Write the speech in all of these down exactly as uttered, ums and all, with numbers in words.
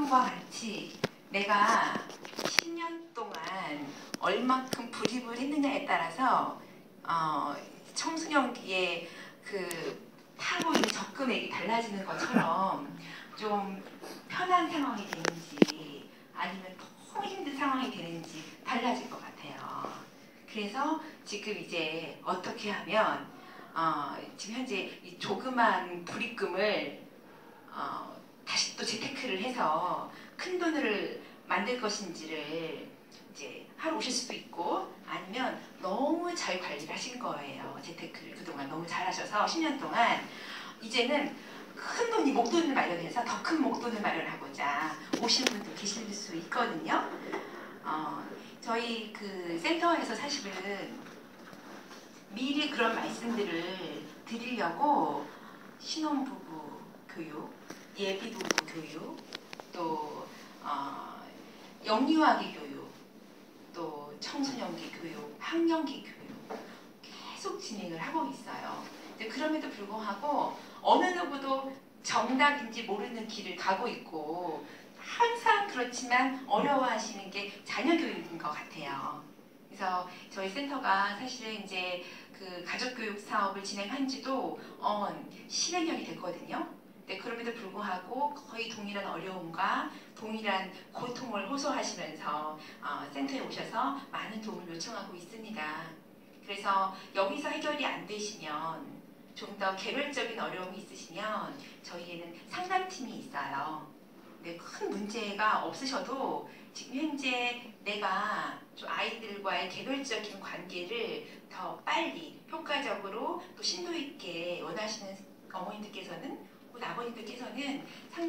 다음과 같이 내가 십 년 동안 얼만큼 불입을 했느냐에 따라서 어, 청소년기에 그 타고 있는 적금액이 달라지는 것처럼 좀 편한 상황이 되는지 아니면 너무 힘든 상황이 되는지 달라질 것 같아요. 그래서 지금 이제 어떻게 하면 어, 지금 현재 이 조그만 불입금을 어, 다시 또 재테크를 해서 큰 돈을 만들 것인지를 이제 하러 오실 수도 있고, 아니면 너무 잘 관리를 하신 거예요. 재테크를 그동안 너무 잘하셔서 십 년 동안 이제는 큰 돈이 목돈을 마련해서 더 큰 목돈을 마련하고자 오신 분들 계실 수 있거든요. 어, 저희 그 센터에서 사실은 미리 그런 말씀들을 드리려고 신혼부부 교육, 예비부부 교육, 또 어, 영유아기 교육, 또 청소년기 교육, 학령기 교육 계속 진행을 하고 있어요. 그럼에도 불구하고 어느 누구도 정답인지 모르는 길을 가고 있고, 항상 그렇지만 어려워하시는 게 자녀 교육인 것 같아요. 그래서 저희 센터가 사실은 이제 그 가족교육 사업을 진행한 지도 어, 십여 년이 됐거든요. 네, 그럼에도 불구하고 거의 동일한 어려움과 동일한 고통을 호소하시면서 어, 센터에 오셔서 많은 도움을 요청하고 있습니다. 그래서 여기서 해결이 안 되시면, 좀 더 개별적인 어려움이 있으시면 저희에는 상담팀이 있어요. 네, 큰 문제가 없으셔도 지금 현재 내가 좀 아이들과의 개별적인 관계를 더 빨리 효과적으로 또 심도 있게 원하시는 어머님들께서는, 혹은 아버님들께서는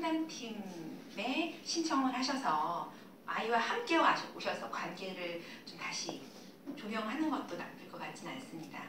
상담팀에 신청을 하셔서 아이와 함께 오셔서 관계를 좀 다시 조명하는 것도 나쁠 것 같지는 않습니다.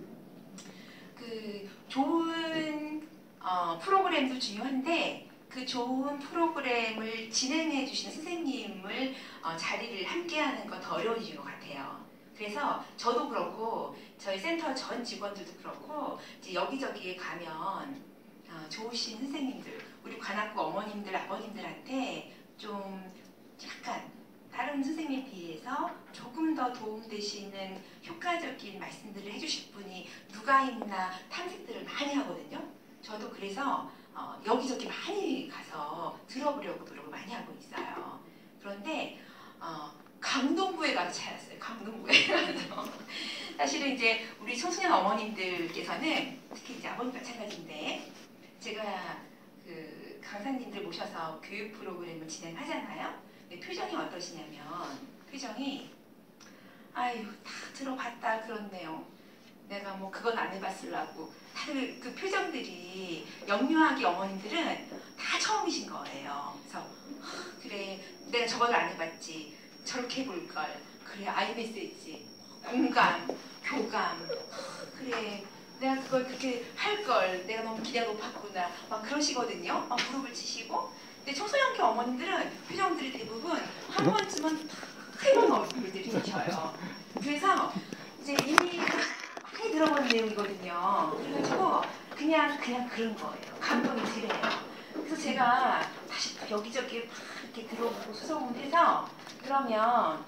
그 좋은 어, 프로그램도 중요한데, 그 좋은 프로그램을 진행해 주시는 선생님을 어, 자리를 함께하는 건 더 어려워지는 것 같아요. 그래서 저도 그렇고 저희 센터 전 직원들도 그렇고 이제 여기저기에 가면 어, 좋으신 선생님들, 우리 관악구 어머님들, 아버님들한테 좀 약간 다른 선생님에 비해서 조금 더 도움되시는 효과적인 말씀들을 해주실 분이 누가 있나 탐색들을 많이 하거든요. 저도 그래서 어, 여기저기 많이 가서 들어보려고 노력을 많이 하고 있어요. 그런데 어, 강동구에 가서 찾았어요. 강동구에 가서. 사실은 이제 우리 청소년 어머님들께서는, 특히 이제 아버님 마찬가지인데, 제가 그 강사님들 모셔서 교육 프로그램을 진행하잖아요. 표정이 어떠시냐면, 표정이 아유 다 들어봤다 그렇네요. 내가 뭐 그건 안 해봤으려고. 다들 그 표정들이, 영유아기 어머님들은 다 처음이신 거예요. 그래서 그래 내가 저걸 안 해봤지, 저렇게 해볼걸, 그래 아이 메시지, 공감, 교감, 그래 내가 그걸 그렇게 할걸, 내가 너무 기대가 높았구나, 막 그러시거든요. 막 무릎을 치시고. 근데 청소년기 어머님들은 표정들이 대부분 한 번쯤은 해본 얼굴들이셔요. 그래서 이제 이미 많이 들어본 내용이거든요. 그래가지고 그냥 그냥 그런 거예요. 감동이 드려요. 그래서 제가 다시 여기저기 막 이렇게 들어보고 수소문 해서, 그러면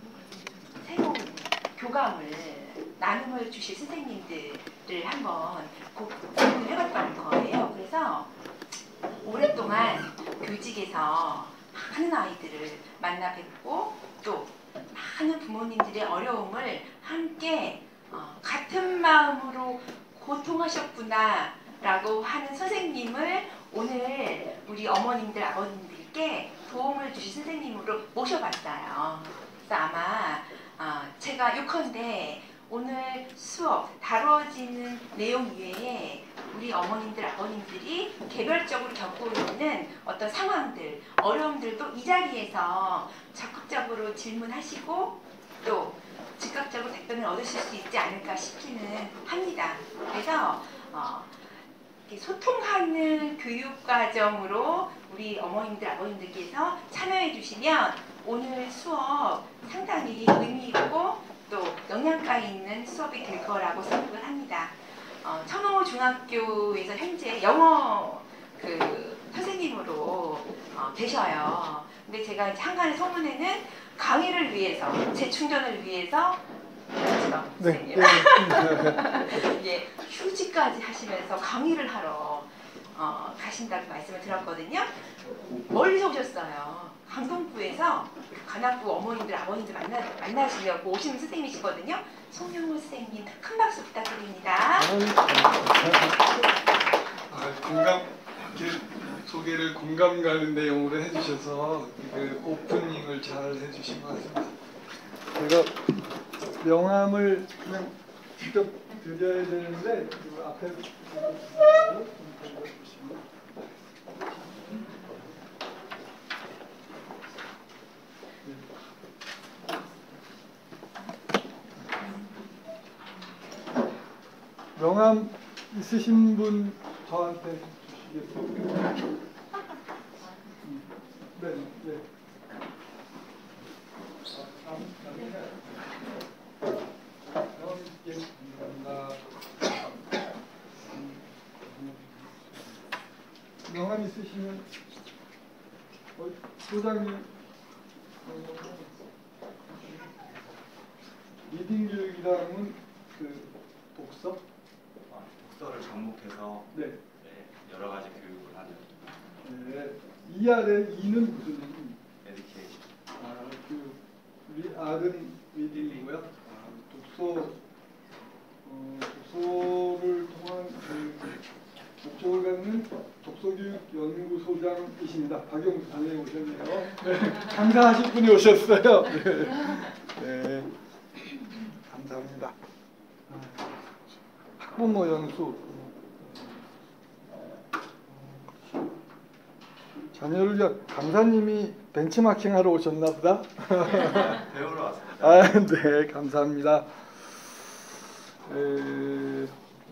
새로운 교감을 나눔을 주실 선생님들을 한번 고민을 해봤던 거예요. 그래서 오랫동안 교직에서 많은 아이들을 만나 뵙고, 또 많은 부모님들의 어려움을 함께 어, 같은 마음으로 고통하셨구나 라고 하는 선생님을 오늘 우리 어머님들, 아버님들께 도움을 주실 선생님으로 모셔봤어요. 그래서 아마 어, 제가 요컨대 오늘 수업 다뤄지는 내용 이외에 우리 어머님들, 아버님들이 개별적으로 겪고 있는 어떤 상황들, 어려움들도 이 자리에서 적극적으로 질문하시고 또 즉각적으로 답변을 얻으실 수 있지 않을까 싶기는 합니다. 그래서 어, 소통하는 교육과정으로 우리 어머님들, 아버님들께서 참여해 주시면 오늘 수업 상당히 의미 있고 또 영양가 있는 수업이 될 거라고 생각을 합니다. 어, 천호 중학교에서 현재 영어 그 선생님으로 어, 계셔요. 근데 제가 이제 한간의 소문에는 강의를 위해서, 재충전을 위해서 그렇죠, 네. 선생님. 예, 휴직까지 하시면서 강의를 하러 어, 가신다고 말씀을 들었거든요. 멀리서 오셨어요. 강동구에서 관악구 어머님들, 아버님들 만나, 만나시려고 오시는 선생님이시거든요. 송영호 선생님, 큰 박수 부탁드립니다. 아, 공감, 소개를 공감 가는 내용으로 해주셔서 그 오프닝을 잘 해주신 것 같습니다. 제가 명함을 그냥 직접 드려야 되는데 그 앞에 명함 있으신 분 저한테 주시겠습니까? 네, 네. 명함 있으시면 어, 소장님 리딩 교육이라는 그 독서? 아, 독서를 접목해서 네. 네, 여러 가지 교육을 하는 네. 이 아래 이는 무슨 의미? 에듀케이션. 아, 그 리, R은 리딩이고요. 아, 독서 어, 독서를 통한 그 목적을 갖는 독서교육 연구소장이십니다. 박영수 단장이 오셨네요. 네. 강사하실 분이 오셨어요. 네. 네. 감사합니다. 학부모 연수. 자녀를 위한 강사님이 벤치마킹 하러 오셨나 보다. 배우러 왔습니다. 아, 네, 감사합니다. 에,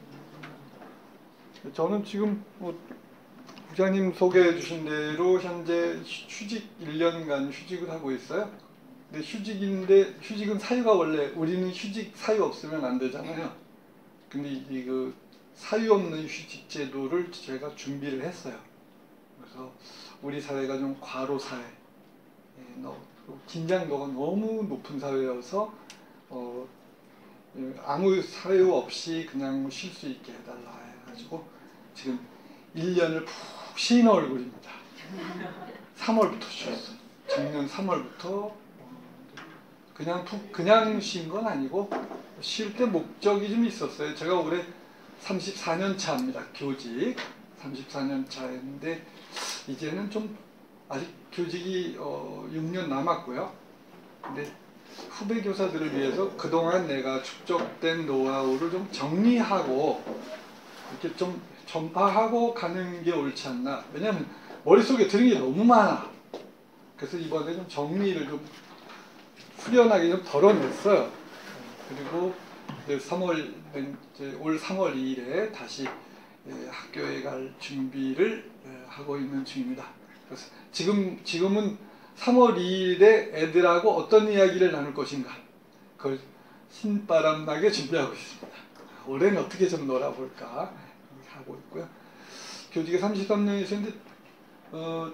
저는 지금 뭐 부장님 소개해 주신 대로 현재 휴직 일 년간 휴직을 하고 있어요. 근데 휴직인데 휴직은 사유가 원래 우리는 휴직 사유 없으면 안 되잖아요. 근데 이 그 사유 없는 휴직 제도를 제가 준비를 했어요. 그래서 우리 사회가 좀 과로 사회, 예, 너, 긴장도가 너무 높은 사회여서 어, 아무 사유 없이 그냥 쉴 수 있게 해달라 해가지고 지금 일 년을 푹 쉰 얼굴입니다. 삼월부터 쉬었어요. 작년 삼월부터 그냥 푹 그냥 쉰 건 아니고 쉴 때 목적이 좀 있었어요. 제가 올해 삼십사 년 차입니다. 교직 삼십사 년 차인데 이제는 좀 아직 교직이 어, 육 년 남았고요. 근데 후배 교사들을 위해서 그동안 내가 축적된 노하우를 좀 정리하고 이렇게 좀 전파하고 가는 게 옳지 않나. 왜냐하면 머릿속에 드는 게 너무 많아. 그래서 이번에 좀 정리를 좀 후련하게 좀 덜어냈어요. 그리고 삼월, 올 삼월 이일에 다시 학교에 갈 준비를 하고 있는 중입니다. 그래서 지금, 지금은 삼월 이일에 애들하고 어떤 이야기를 나눌 것인가, 그걸 신바람나게 준비하고 있습니다. 올해는 어떻게 좀 놀아볼까 하고 있고요. 교직에 삼십삼 년이셨는데 어,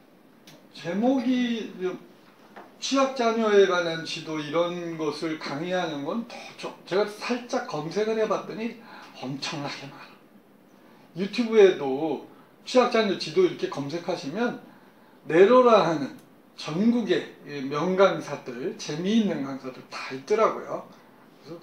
제목이 취약자녀에 관한 지도 이런 것을 강의하는 건 더 제가 살짝 검색을 해봤더니 엄청나게 많아. 유튜브에도 취약자녀 지도 이렇게 검색하시면 네로라 하는 전국의 명강사들, 재미있는 강사들 다 있더라고요. 그래서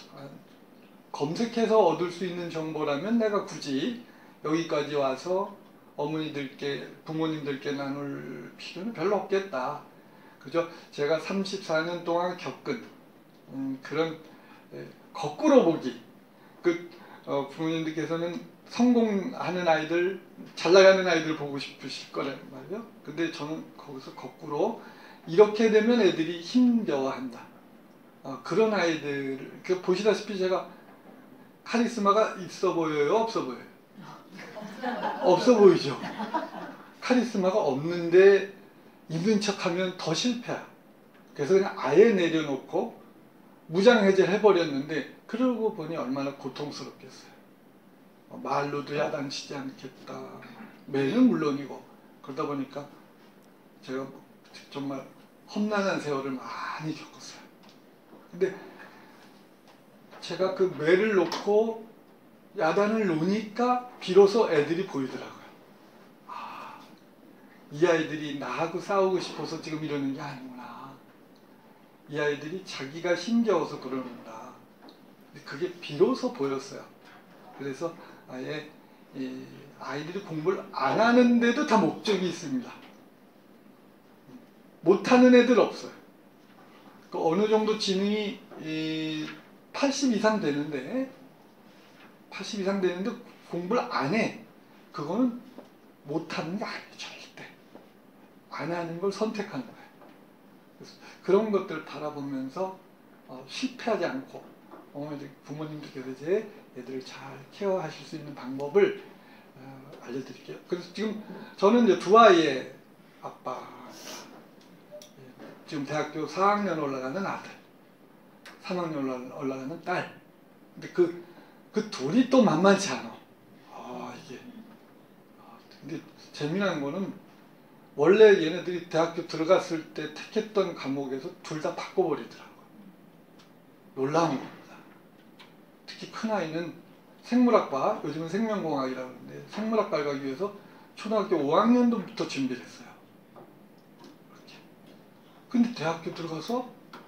검색해서 얻을 수 있는 정보라면 내가 굳이 여기까지 와서 어머니들께, 부모님들께 나눌 필요는 별로 없겠다. 그죠? 제가 삼십사 년 동안 겪은 음, 그런 에, 거꾸로 보기. 그 어, 부모님들께서는 성공하는 아이들, 잘 나가는 아이들 보고 싶으실 거란 말이에요. 근데 저는 거기서 거꾸로 이렇게 되면 애들이 힘겨워한다. 어, 그런 아이들, 그 보시다시피 제가 카리스마가 있어 보여요? 없어 보여요? 없어 보이죠? 카리스마가 없는데 있는 척하면 더 실패야. 그래서 그냥 아예 내려놓고 무장해제를 해버렸는데 그러고 보니 얼마나 고통스럽겠어요. 말로도 야단치지 않겠다. 매는 물론이고 그러다 보니까 제가 정말 험난한 세월을 많이 겪었어요. 근데 제가 그 매를 놓고 야단을 놓으니까 비로소 애들이 보이더라고요. 아, 이 아이들이 나하고 싸우고 싶어서 지금 이러는 게 아니구나. 이 아이들이 자기가 힘겨워서 그러는구나. 그게 비로소 보였어요. 그래서 아예 이 아이들이 공부를 안 하는데도 다 목적이 있습니다. 못하는 애들 없어요. 그 어느 정도 지능이 이 팔십 이상 되는데 팔십 이상 되는데 공부를 안 해. 그거는 못하는 게 아니에요. 절대. 안 하는 걸 선택하는 거예요. 그래서 그런 것들을 바라보면서 어, 실패하지 않고 어, 이제 부모님들께서 이제 애들을 잘 케어하실 수 있는 방법을 어, 알려드릴게요. 그래서 지금 저는 이제 두 아이의 아빠, 지금 대학교 사 학년 올라가는 아들, 삼 학년 올라가는 딸. 근데 그, 그 둘이 또 만만치 않아. 아, 이게. 근데 재미난 거는 원래 얘네들이 대학교 들어갔을 때 택했던 과목에서 둘 다 바꿔버리더라고요. 놀라운 겁니다. 특히 큰아이는 생물학과, 요즘은 생명공학이라고 하는데 생물학과를 가기 위해서 초등학교 오 학년도부터 준비를 했어요. 그렇게. 근데 대학교 들어가서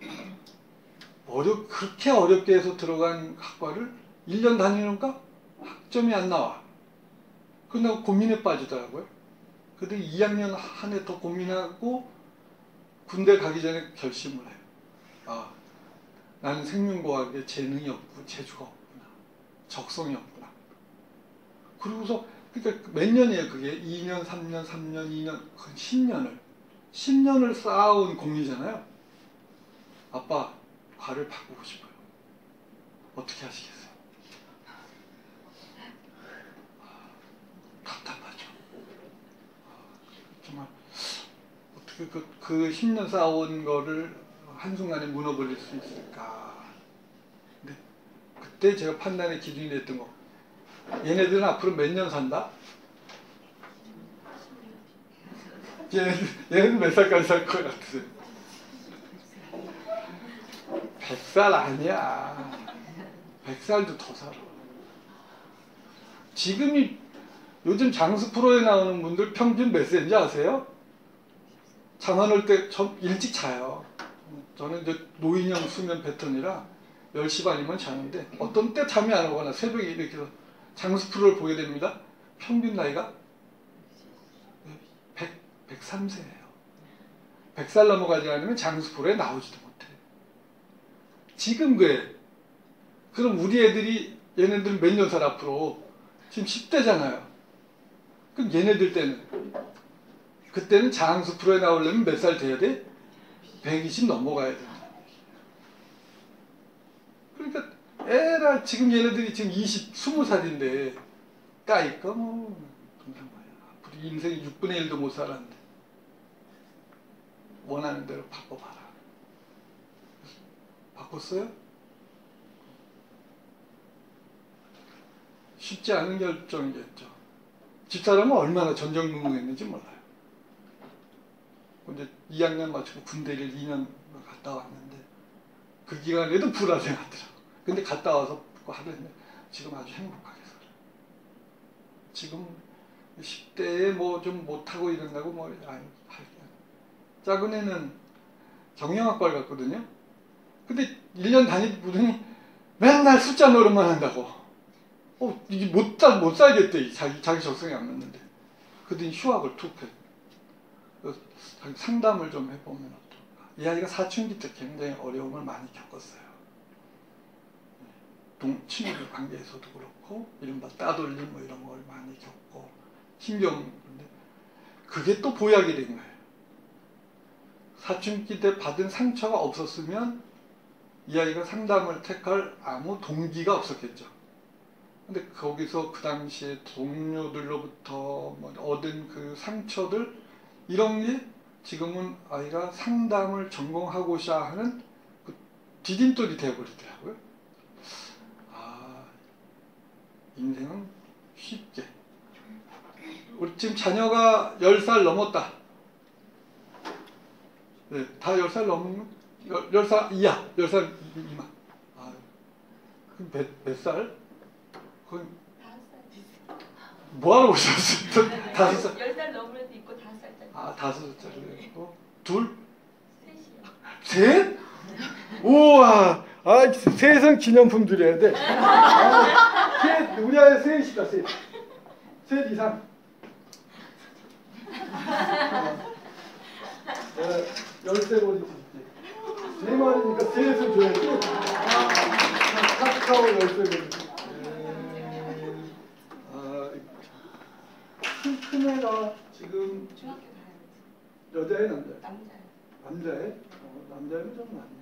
어렵, 그렇게 어렵게 해서 들어간 학과를 일 년 다니니까 학점이 안 나와. 그런다고 고민에 빠지더라고요. 그래도 이 학년 한 해 더 고민하고 군대 가기 전에 결심을 해요. 아, 나는 생명과학에 재능이 없고 재주가 없구나. 적성이 없구나. 그러고서 그러니까 몇 년이에요 그게? 이 년, 삼 년, 삼 년, 이 년, 십 년을 십 년을 쌓아온 공이잖아요. 아빠, 과를 바꾸고 싶어요. 어떻게 하시겠어요? 답답하죠. 정말 어떻게 그, 그 십 년 쌓아온 거를 한순간에 무너버릴 수 있을까. 근데 그때 제가 판단의 기준이 됐던 거, 얘네들은 앞으로 몇 년 산다? 얘네들, 얘네들 몇 살까지 살 것 같으세요? 백 살 아니야. 백 살도 더 살아. 지금이 요즘 장수 프로에 나오는 분들 평균 몇 세인지 아세요? 잠안 올 때 전 일찍 자요. 저는 이제 노인형 수면 패턴이라 열 시 반이면 자는데 어떤 때 잠이 안 오거나 새벽에 이렇게 장수 프로를 보게 됩니다. 평균 나이가 백, 백삼 세예요. 백 살 넘어가지 않으면 장수 프로에 나오지도 못해. 지금 그래. 그럼 우리 애들이 얘네들은 몇 년 살 앞으로 지금 십 대잖아요. 그럼 얘네들 때는 그때는 장수 프로에 나오려면 몇 살 돼야 돼? 백이십 넘어가야 된다. 그러니까 에라 지금 얘네들이 지금 이십, 스무 살인데 까이까 뭐 앞으로 인생이 육분의 일도 못 살았는데 원하는 대로 바꿔봐라. 바꿨어요? 쉽지 않은 결정이겠죠. 집사람은 얼마나 전전긍긍했는지 몰라요. 근데 이 학년 마치고 군대를 이 년 갔다 왔는데 그 기간에도 불안해하더라고. 근데 갔다 와서 하더니 지금 아주 행복하게 살아요. 지금 십 대에 뭐 좀 못하고 이런다고 뭐 아니 작은 애는 경영학과를 갔거든요. 근데 일 년 다니더니 맨날 숫자 노릇만 한다고. 어, 이게 못, 살, 못 살겠대. 자기, 자기 적성이 안 맞는데. 그러더니 휴학을 툭 해. 자기 상담을 좀 해보면 어떨까. 이 아이가 사춘기 때 굉장히 어려움을 많이 겪었어요. 동, 친구 관계에서도 그렇고, 이른바 따돌림 뭐 이런 걸 많이 겪고, 신경, 그게 또 보약이 된 거예요. 사춘기 때 받은 상처가 없었으면 이 아이가 상담을 택할 아무 동기가 없었겠죠. 근데 거기서 그 당시에 동료들로부터 뭐 얻은 그 상처들 이런 게 지금은 아이가 상담을 전공하고자 하는 그 디딤돌이 되어버리더라고요. 아, 인생은 쉽게 우리 지금 자녀가 열 살 넘었다. 네, 다 열 살 넘은 거? 열 살 이하, 열 살 이마. 아, 그럼 몇, 몇 살? 그건 뭐하러 오셨어요? 다섯 살? 열 살 넘은 애도 있고 다섯 살짜리. 아, 다섯 살짜리. 어? 둘? 셋이요. 셋? 우와! 아, 셋은 기념품 드려야 돼. 아, 셋, 우리 아이 셋이다, 셋. 셋 이상. 내가 열세 번이 줄게. 세 마리니까 셋을 줘야지. 아, 카카오 열세 번이. 아, 큰, 큰 애가 지금 중학교 가야지. 여자애, 남자애? 남자요. 남자애? 어, 남자애는 좀 많네.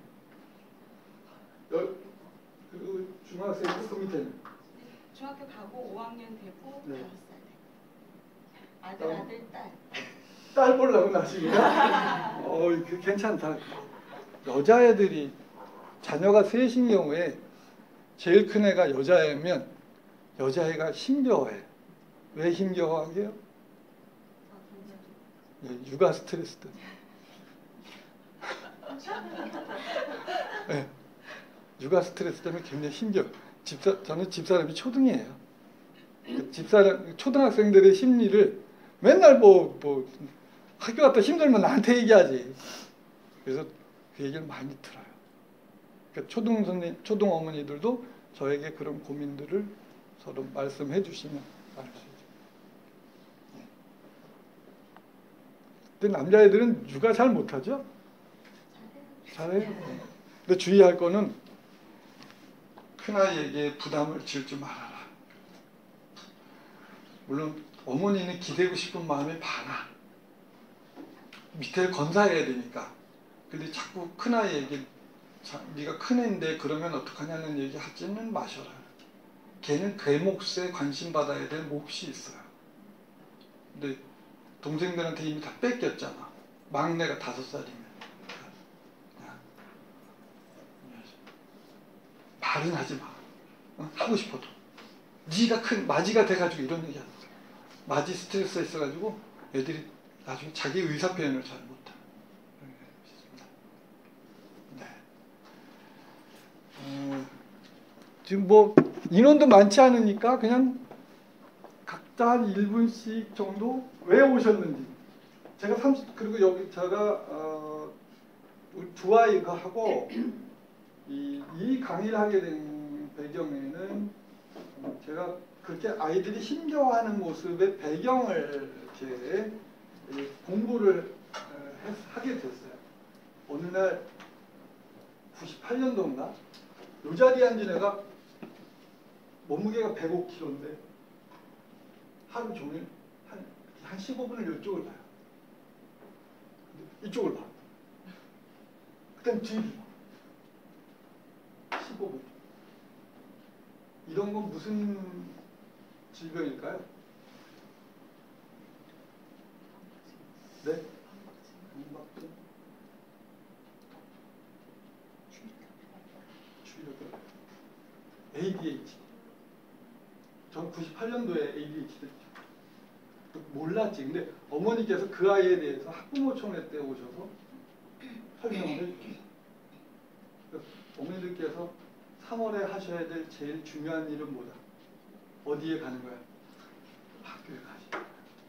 열, 그리고 중학생이고 그 밑에는? 중학교 가고 오 학년 되고 네. 다섯 살 돼. 아들, 어. 아들, 딸. 딸 보려고 나시구나. 어, 그 괜찮다. 여자애들이 자녀가 셋인 경우에 제일 큰 애가 여자애면 여자애가 힘겨워해. 왜 힘겨워하게요? 아, 굉장히. 네, 육아 스트레스 때문에. 네, 육아 스트레스 때문에 굉장히 힘겨워. 집사, 저는 집사람이 초등이에요. 그 집사람, 초등학생들의 심리를 맨날 뭐, 뭐 학교 갔다 힘들면 나한테 얘기하지. 그래서 그 얘기를 많이 들어요. 그러니까 초등 선생, 초등 어머니들도 저에게 그런 고민들을 서로 말씀해 주시면 알 수 있죠. 근데 남자애들은 육아 잘 못하죠? 잘해요. 근데 주의할 거는 큰아이에게 부담을 줄 줄 말아라. 물론 어머니는 기대고 싶은 마음이 많아. 밑에 건사해야 되니까. 근데 자꾸 큰아이에게 자, 네가 큰애인데 그러면 어떡하냐는 얘기 하지는 마셔라. 걔는 그 몫에 관심 받아야 될 몫이 있어요. 근데 동생들한테 이미 다 뺏겼잖아. 막내가 다섯 살이면. 말은 하지 마. 어? 하고 싶어도. 네가 큰 마지가 돼가지고 이런 얘기 하는 거야. 마지 스트레스가 있어가지고 애들이 나중에 자기 의사 표현을 잘 못해. 네. 어, 지금 뭐 인원도 많지 않으니까 그냥 각자 한 일 분씩 정도 왜 오셨는지. 제가 삼십 그리고 여기 제가 어, 우리 두 아이가 하고 이, 이 강의를 하게 된 배경에는 제가 그렇게 아이들이 힘겨워하는 모습의 배경을 이렇게 공부를 하게 됐어요. 어느 날 구십팔 년도인가 이 자리에 앉은 애가 몸무게가 백오 킬로그램인데 하루 종일 한, 한 십오 분을 이쪽을 봐요. 이쪽을 봐. 그다음 뒤를 봐. 십오 분. 이런 건 무슨 질병일까요? 네? 강박증? 주의력을 에이디에이치디. 전 구십팔 년도에 에이디에이치디 몰랐지. 근데 어머니께서 그 아이에 대해서 학부모총회 때 오셔서 설명을 해주셨어요. 어머니들께서 삼월에 하셔야 될 제일 중요한 일은 뭐다? 어디에 가는 거야? 학교에 가시.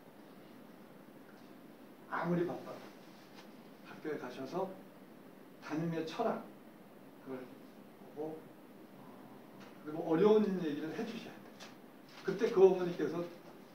아무리 바빠도 학교에 가셔서 담임의 철학 그걸 보고 그리고 어려운 얘기를 해주셔야 돼. 그때 그 어머니께서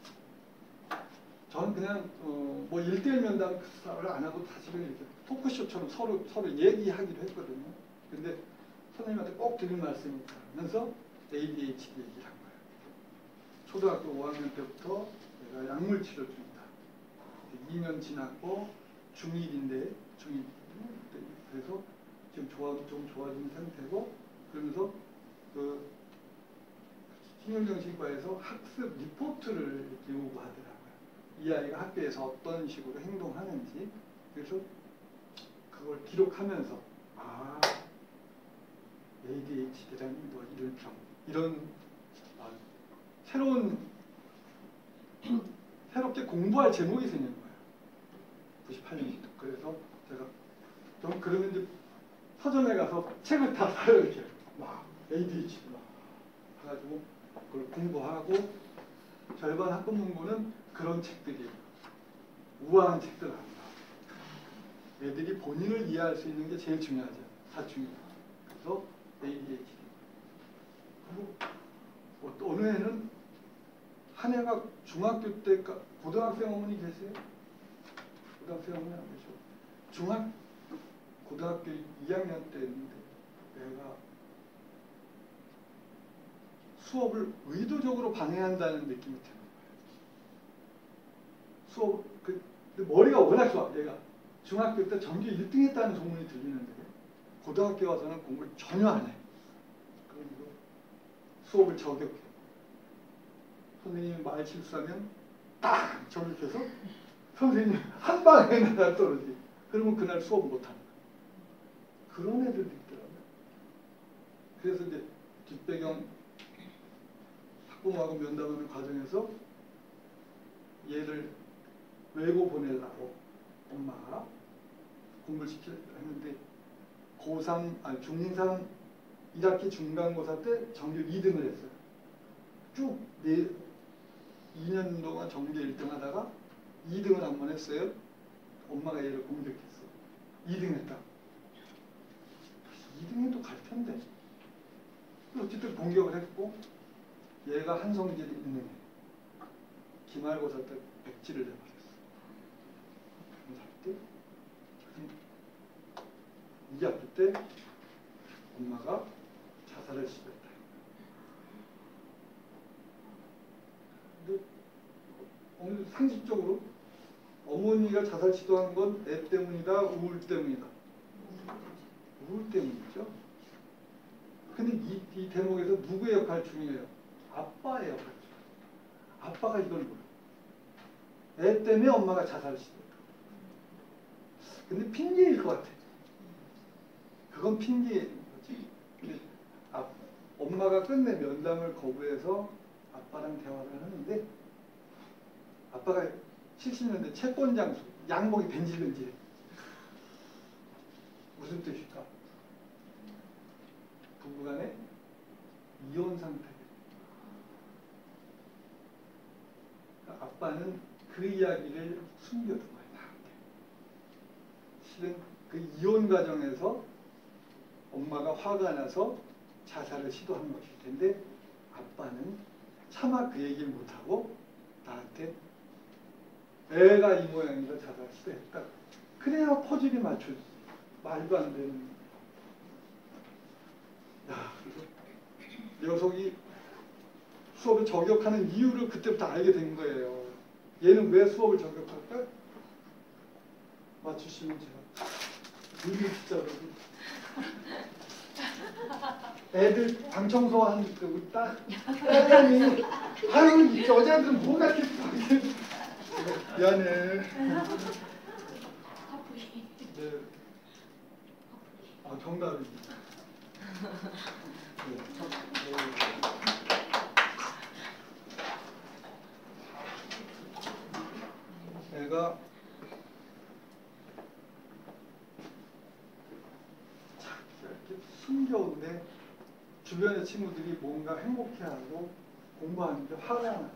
저는 그냥 어, 뭐 일대일 면담을 안 하고 사실은 이렇게 토크쇼처럼 서로 서로 얘기하기로 했거든요. 근데 선생님한테 꼭 드린 말씀이 있다면서 에이디에이치디 얘기를 한 거예요. 초등학교 오 학년 때부터 내가 약물 치료 중이다. 이 년 지났고 중일인데 중일 그래서 지금 좋아 좀 좋아진 상태고 그러면서 그 신경정신과에서 학습 리포트를 요구하더라고요. 이 아이가 학교에서 어떤 식으로 행동하는지. 그래서 그걸 기록하면서 아 에이디에이치디라는 뭐 이런 병 이런 아, 새로운 새롭게 공부할 제목이 생긴 거예요. 구십팔 년부터. 그래서 제가 좀 그러면 이제 서점에 가서 책을 다 사요. 이렇게 막 에이디에이치디 막 해가지고 그걸 공부하고 절반 학부문고는 그런 책들이에요. 우아한 책들 아니야. 애들이 본인을 이해할 수 있는 게 제일 중요하죠. 사춘기. 그래서 에이디에이치디. 그리고 어느 애는 한 애가 중학교 때 고등학생 어머니 계세요? 고등학생 어머니 안 계셔. 중학 고등학교 이 학년 때였는데 내가 수업을 의도적으로 방해한다는 느낌이 드는 거예요. 수업 그 머리가 워낙 좋아. 얘가 중학교 때 전교 일 등 했다는 소문이 들리는데 고등학교 와서는 공부를 전혀 안 해. 그리고 수업을 저격해. 선생님이 말 실수하면 딱 저격해서 선생님 한 방에 나가 떨어지. 그러면 그날 수업 못하는 거야. 그런 애들도 있더라고요. 그래서 이제 뒷배경 학부모하고 면담하는 과정에서 얘를 외고 보내려고 엄마가 공부를 시키려고 했는데 고삼, 아니 중삼 일 학기 중간고사 때 전교 이 등을 했어요. 쭉 네, 이 년 동안 전교 일 등 하다가 이 등을 한 번 했어요. 엄마가 얘를 공격했어. 이 등 했다. 이 등에도 갈 텐데. 어쨌든 공격을 했고 얘가 한성질이 있는 애. 기말고사 때 백지를 내버렸어. 때 이 학기 때 엄마가 자살을 시도했다. 근데 어머니 상식적으로 어머니가 자살 시도한 건 애 때문이다, 우울 때문이다. 우울 때문이죠. 근데 이, 이 대목에서 누구의 역할 중요해요? 아빠의 역할 중요해요. 아빠가 이걸 몰라요. 애 때문에 엄마가 자살 시도했다. 근데 핑계일 것 같아. 그건 핑계인 거지. 근데 아, 엄마가 끝내 면담을 거부해서 아빠랑 대화를 하는데 아빠가 칠십 년대 채권 장수, 양복이 벤질벤질해. 무슨 뜻일까? 부부간에 이혼 상태. 그러니까 아빠는 그 이야기를 숨겨둔 거예요. 나한테. 실은 그 이혼 과정에서 엄마가 화가 나서 자살을 시도한 것일 텐데 아빠는 차마 그 얘기를 못하고 나한테 애가 이 모양이라 자살 시도했다. 그래야 퍼즐이 맞춰지. 말도 안 되는. 야, 그래서 녀석이 수업을 저격하는 이유를 그때부터 알게 된 거예요. 얘는 왜 수업을 저격할까? 맞추시면 제가 눈이 진짜 애들 방 청소하는 그 딱 딸내미 아유 여자들은 뭐가 이렇게 미안해. 네. 아 정답입니다. 네. 애가 이렇게 숨겨운데 주변의 친구들이 뭔가 행복해하고 공부하는데 화가 나요.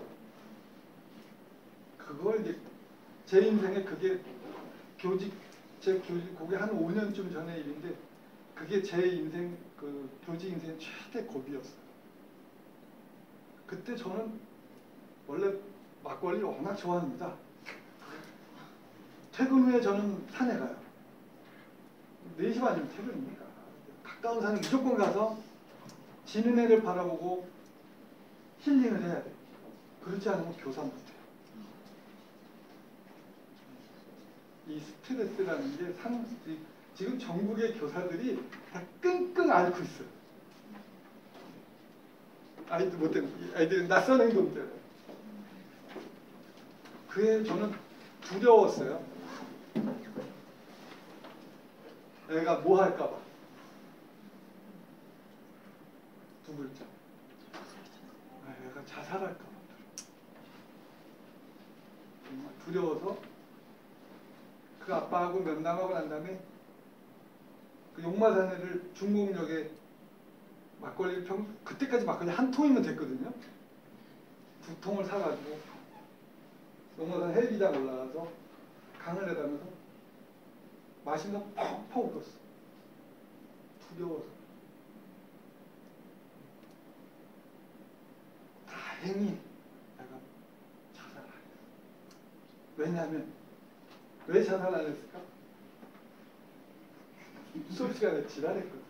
그걸 이제 제 인생에 그게 교직 제 교직 그게 한 오 년쯤 전의 일인데 그게 제 인생 그 교직 인생 최대 고비였어요. 그때 저는 원래 막걸리 워낙 좋아합니다. 퇴근 후에 저는 산에 가요. 네 시 반이면 퇴근입니까? 가까운 산에 무조건 가서 지는 애를 바라보고 힐링을 해야 돼. 그렇지 않으면 교사 못해요. 이 스트레스라는 게 상, 지금 전국의 교사들이 다 끙끙 앓고 있어요. 아이들 못 때문에, 아이들 낯선 행동 때문에. 그에 저는 두려웠어요. 애가 뭐 할까봐. 두 글자. 애가 자살할까봐. 정말 두려워서 그 아빠하고 면담하고 난 다음에 그 용마산에를 중곡역에 막걸리 평 그때까지 막걸리 한 통이면 됐거든요. 두 통을 사가지고 용마산 헬기장 올라가서 강을 내다면서 마시면서 펑펑 울었어. 두려워서. 다행히 내가 자살 안 했어. 왜냐하면 왜 자살 안 했을까? 수업 시간에 지랄했거든.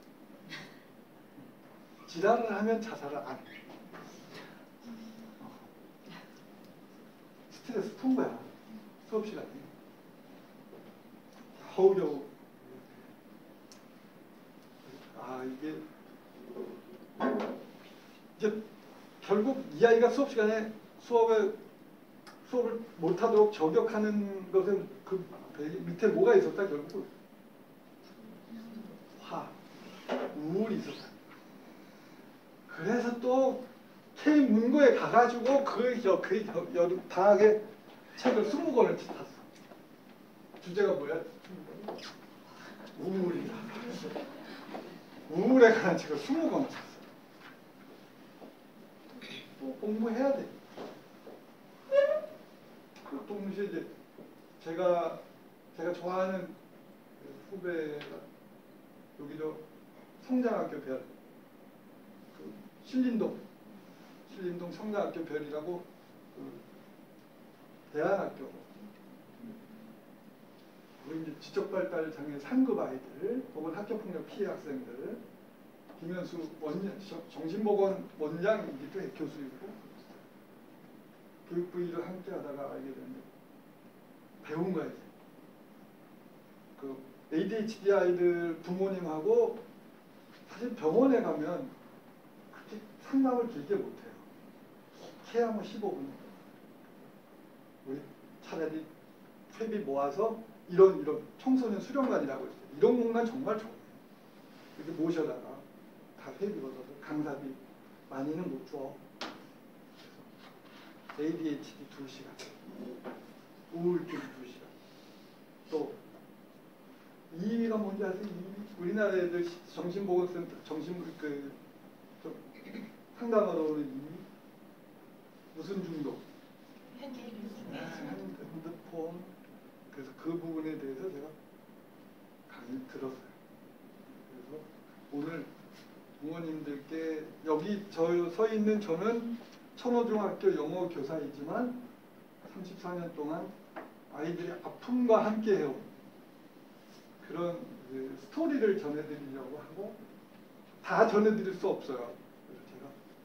지랄을 하면 자살을 안 해. 스트레스 푼 거야. 수업 시간에. 겨우겨우. 아, 이게. 이제 결국 이 아이가 수업 시간에 수업에, 수업을 못하도록 저격하는 것은 그 밑에 뭐가 있었다, 결국? 화, 우울이 있었다. 그래서 또 K 문고에 가가지고 그, 여, 그 여, 여름 방학에 책을 스무 권을 탔어. 주제가 뭐야? 우울이다. 우울에 관한 책을 스무 권을 탔어. 또 공부해야 돼. 그 동시에 이제 제가 제가 좋아하는 후배가 여기도 성장학교 별, 그 신림동 신림동 성장학교 별이라고 그 대안학교, 그 이제 지적발달 장애 상급 아이들 혹은 학교폭력 피해 학생들, 김현수 원장, 정신보건 원장이기도 해, 교수이고 교육부 일을 함께 하다가 알게 됐는데 배운 거야 이제. 그 에이디에이치디 아이들 부모님하고 사실 병원에 가면 그렇게 상담을 길게 못해요. 해야뭐 십오 분. 우리 차라리 회비 모아서 이런 이런 청소년 수련관이라고 있어요. 이런 공간 정말 좋아요. 이렇게 모셔다가 다 회비 받아서 강사비 많이는 못 줘. 에이디에이치디 두 시간, 우울증 두 시간. 또 이위가 뭔지 아세요? 우리나라 애들 정신보건센터, 정신 그 좀 상담하러 오는 이위 무슨 중독? 핸드폰. 그래서 그 부분에 대해서 제가 강의 들었어요. 그래서 오늘 부모님들께 여기 저 서 있는 저는 천호중학교 영어 교사이지만 삼십사 년 동안 아이들의 아픔과 함께 해온 그런 그 스토리를 전해드리려고 하고 다 전해드릴 수 없어요. 그래서 제가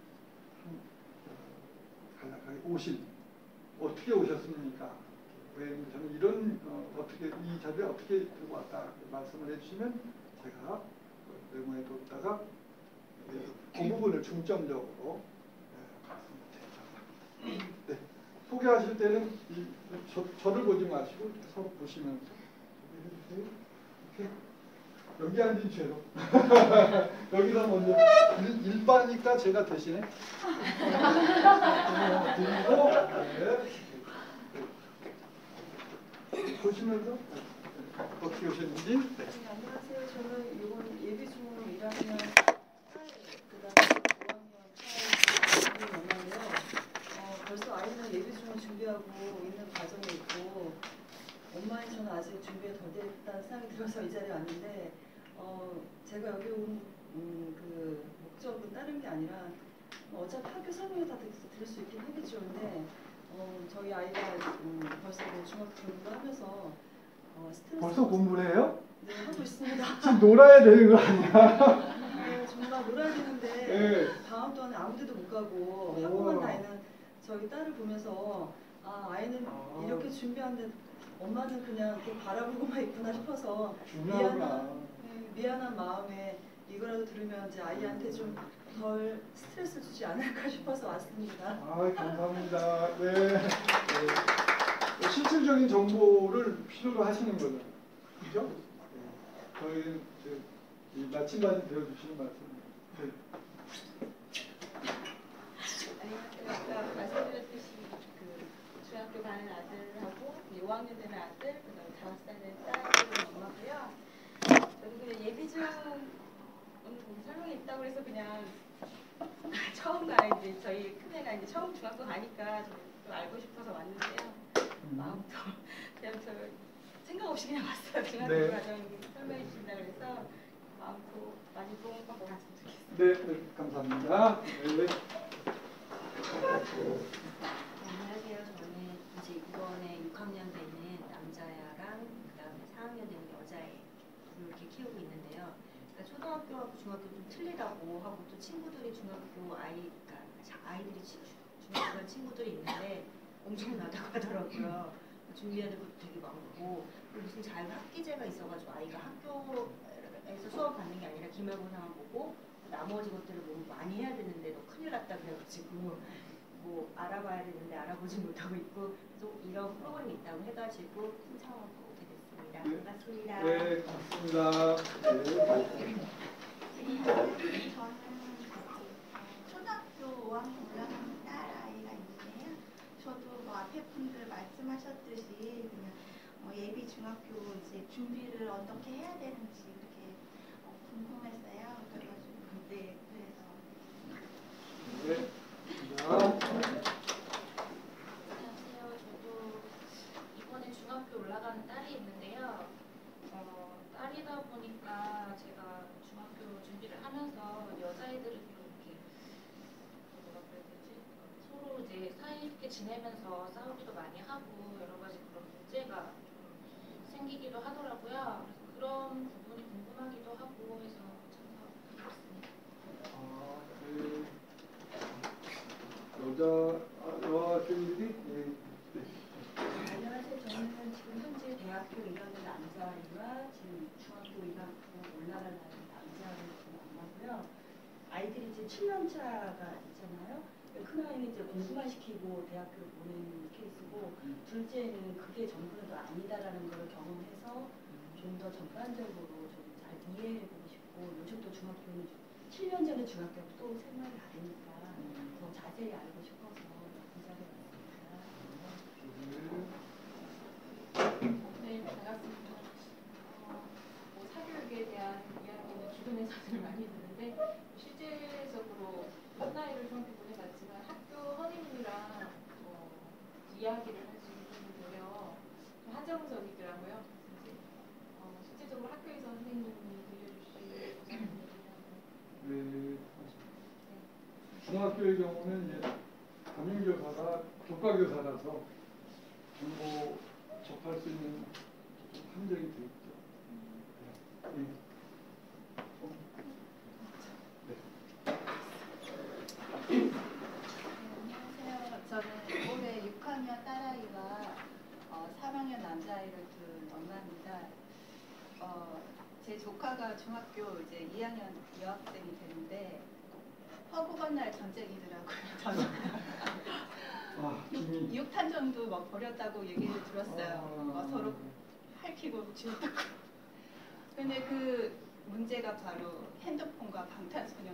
간략하게 오신 어떻게 오셨습니까? 왜 저는 이런 어, 어떻게 이 자리에 어떻게 들고 왔다 말씀을 해주시면 제가 메모에 뒀다가 그 부분을 중점적으로 네, 말씀드리려고 합니다. 네, 소개하실 때는 이, 저, 저를 보지 마시고 서로 보시면서 소개해 주세요. 이렇게 여기 앉은 채로 여기서 먼저 일, 일반이니까 제가 대신에 드리고 네. 보시면서 어떻게 오셨는지. 네. 네, 안녕하세요. 저는 이번 예비중 일 학년 딸, 그다음에 오 학년 딸 엄마인데요. 어, 벌써 아이는 예비중을 준비하고 있는 과정에 있고 엄마인 저는 아직 준비가 더 됐다는 생각이 들어서 이 자리에 왔는데 어, 제가 여기 온 음, 그 목적은 다른 게 아니라 뭐 어차피 학교 설명을 다 들을 수 있긴 하겠죠. 근데 어, 저희 아이가 음, 벌써 뭐 중학교 공부도 하면서 어, 스트레스 벌써 공부를 해요? 네, 하고 있습니다. 지금 놀아야 되는 거 아니야? 네, 정말 놀아야 되는데 네. 방학 동안에 아무 데도 못 가고 오. 학원만 다니는 저희 딸을 보면서 아, 아이는 아. 이렇게 준비하는데 엄마는 그냥 이렇게 바라보고만 있구나 싶어서 중요하구나. 미안한, 네, 미안한 마음에 이거라도 들으면 이제 아이한테 좀 덜 스트레스 주지 않을까 싶어서 왔습니다. 아, 감사합니다. 네. 네. 실질적인 정보를 필요로 하시는 거죠. 그죠? 네. 저희 이 마침반이 되어주시는 말씀입니다. 네. 안녕하세요. 아까 말씀드렸듯이 그 중학교 가는 아들하고 오 학년 되는 아들, 그다음에 다섯 살 되는 딸을 엄마고요. 저도 그냥 예비 중 음, 설명이 있다고 해서 그냥 처음 가 이제 저희 큰애가 이제 처음 중학교 가니까 좀, 좀 알고 싶어서 왔는데요. 마음부터 그냥 저 생각 없이 그냥 왔어요. 중학교 네. 과정 설명해 주신다 그래서 마음부터 많이 도움 받고 갔으면 좋겠어요. 네, 네, 감사합니다. 네. 안녕하세요. 저는 이제 이번에 육 학년 되는 남자애랑 그다음에 사 학년 되는 여자애 둘을 이렇게 키우고 있는데요. 그러니까 초등학교하고 중학교 좀 틀리다고 하고 또 친구들이 중학교 아이, 그러니까 아이들이 치- 중학교 간 친구들이 있는데 엄청나다고 하더라고요. 준비해야 될 것도 되게 많고 그리고 무슨 자율학기제가 있어가지고 아이가 학교에서 수업 받는 게 아니라 기말고사만 보고 나머지 것들을 뭐 많이 해야 되는데 너 큰일 났다 그래가지고 뭐 알아봐야 되는데 알아보지 못하고 있고 그래서 이런 프로그램이 있다고 해가지고 신청하고 오게 됐습니다. 네. 반갑습니다. 네, 고맙습니다. 네. 저는 초등학교 오 학년 올라가는 딸 아이가 있는데요. 저도 뭐 앞에 분들 말씀하셨듯이 그냥 어, 예비 중학교 이제 준비를 어떻게 해야 되는지 그렇게 어, 궁금했어요. 그래가지고 네, 그래서 네. 자, 안녕하세요. 저도 이번에 중학교 올라가는 딸이 있는데요. 어, 딸이다 보니까 제가 중학교 준비를 하면서 여자애들은 좀 이렇게 뭐라 그래야 되지? 서로 이제 사이좋게 지내면서 싸우기도 많이 하고 여러 가지 그런 문제가 좀 생기기도 하더라고요. 그래서 그런 부분이 궁금하기도 하고 해서 참석했습니다. 아, 그 여자 여학생들이 예, 네. 안녕하세요. 저는 지금 현재 대학교 일 학년 남자아이와 지금 중학교 일 학년 올라가는 남자아이를 지금 만나고요. 아이들이 이제 칠 년 차가 있잖아요. 큰아이는 이제 공부만 시키고 대학교를 보내는 케이스고 둘째는 그게 전부는 또 아니다라는 걸 경험해서 좀 더 전반적으로 좀 잘 이해해보고 싶고 요즘 또 중학교는 칠 년 전에 중학교하고 또 생활이 다르니까 더 자세히 알고 싶어서 이 자리에 왔습니다. 네, 반갑습니다. 어, 뭐 사교육에 대한 이야기는 주변에서들 많이 듣는데 실제적으로 큰아이를 중학교 보내봤지만 학교 선생님이랑 어, 이야기를 할 수 있는데요. 좀 한정적이더라고요. 이제 어, 실제적으로 학교에서 선생님이 들려주실 가장 네. 중학교의 경우는 이제 담임교사가 교과교사라서 정보 접할 수 있는 좀 한정이 돼 있죠. 네. 네. 안녕하세요. 저는 올해 육 학년 딸아이와 어, 삼 학년 남자아이를 둔 엄마입니다. 어, 제 조카가 중학교 이제 이 학년 여학생이 되는데 허구 건날 전쟁이더라고요. 저는 아, 김이. 육 탄 정도 막 버렸다고 얘기를 들었어요. 아. 어, 서로 핥히고 쥐어뜯고. 근데 그 문제가 바로 핸드폰과 방탄소년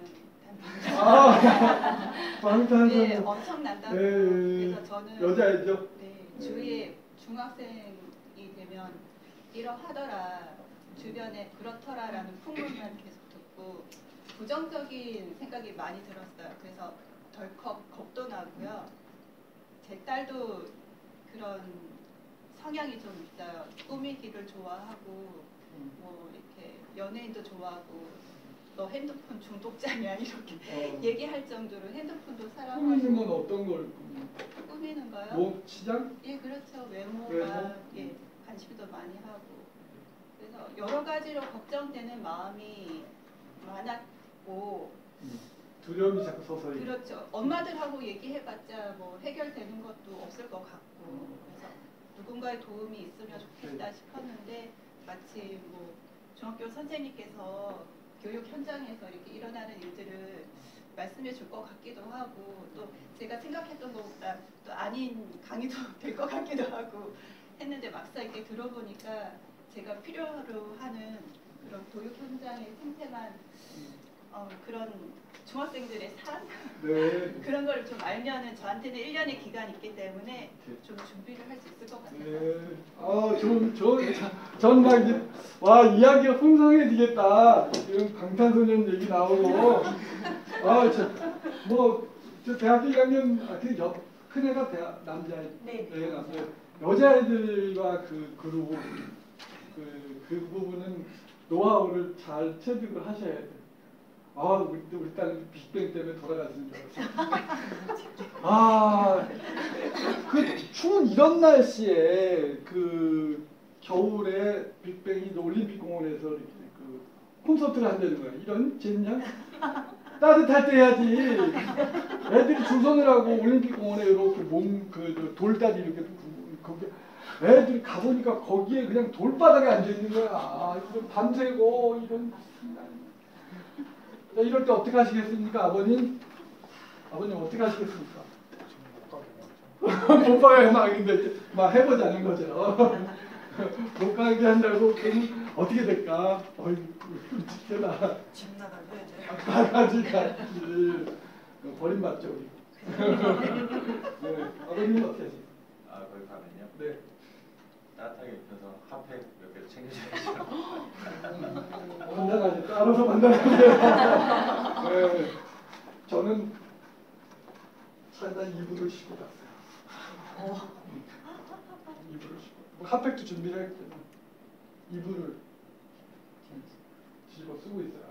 아, 방탄소년. 네, 엄청난다고. 네. 그래서 저는 여자애죠? 네, 주위에 중학생이 되면 이러하더라, 주변에 그렇더라라는 풍문만 계속 듣고 부정적인 생각이 많이 들었어요. 그래서 덜컥 겁도 나고요. 제 딸도 그런 성향이 좀 있어요. 꾸미기를 좋아하고 뭐 이렇게 연예인도 좋아하고 너 핸드폰 중독자냐 이렇게 어. 얘기할 정도로 핸드폰도 꾸미는 건 사랑하고. 어떤 걸 꾸미는 꾸미는 거요? 뭐 치장? 예, 그렇죠. 외모가 외모? 예, 관심도 많이 하고. 그래서 여러 가지로 걱정되는 마음이 많았고. 음. 두려움이 자꾸 서서히. 그렇죠. 엄마들하고 얘기해봤자 뭐 해결되는 것도 없을 것 같고. 음. 그래서 누군가의 도움이 있으면 좋겠다 싶었는데 마치 뭐 중학교 선생님께서 교육 현장에서 이렇게 일어나는 일들을 말씀해 줄 것 같기도 하고 또 제가 생각했던 것보다 또 아닌 강의도 될 것 같기도 하고 했는데 막상 이렇게 들어보니까 제가 필요로 하는 그런 교육 현장의 생생한 어, 그런 중학생들의 삶 네. 그런 걸 좀 알면은 저한테는 일 년의 기간이 있기 때문에 좀 준비를 할 수 있을 것 같아서. 네. 아, 좀, 저, 전 막 이제, 와, 이야기가 풍성해지겠다. 이런 방탄소년 얘기 나오고. 아, 저, 뭐, 저 대학교 일 학년, 아, 그 여, 큰애가 대학, 남자애. 네. 네, 남자애. 여자애들과 그 그룹, 그, 그 부분은 노하우를 잘 체득을 하셔야 돼요. 아, 우리, 우리 딸은 빅뱅 때문에 돌아가시는 줄 알았어요. 아, 그 추운 이런 날씨에 그 겨울에 빅뱅이 올림픽 공원에서 이렇게 그 콘서트를 한다는 거야. 이런 젠장? 따뜻할 때 해야지. 애들이 줄 서느라고 올림픽 공원에 이렇게 몸그 돌다리 이렇게 거기 애들이 가보니까 거기에 그냥 돌바닥에 앉아 있는 거야. 아, 이런 밤새고 이런. 자, 이럴 때 어떻게 하시겠습니까, 아버님? 아버님 어떻게 하시겠습니까? 못 가게 막인데 막 해보자는 거죠. 못 가게 한다고 그러면 어떻게 될까? 어이, 끔찍해라. 집 나가줘야죠. 가지 가지. 버림받죠 우리. 네, 아버님 어떻게 하세요? 아, 거기 가면요. 네. 따뜻하게 입혀서 핫팩 몇 개 챙겨줘야죠. 만나가지 알아서 만나가세요. 네. 저는 차에다 이불을 싣고 갔어요. 이불을 싣고. 뭐 핫팩도 준비를 했거든요. 이불을 뒤집어 쓰고 있어요.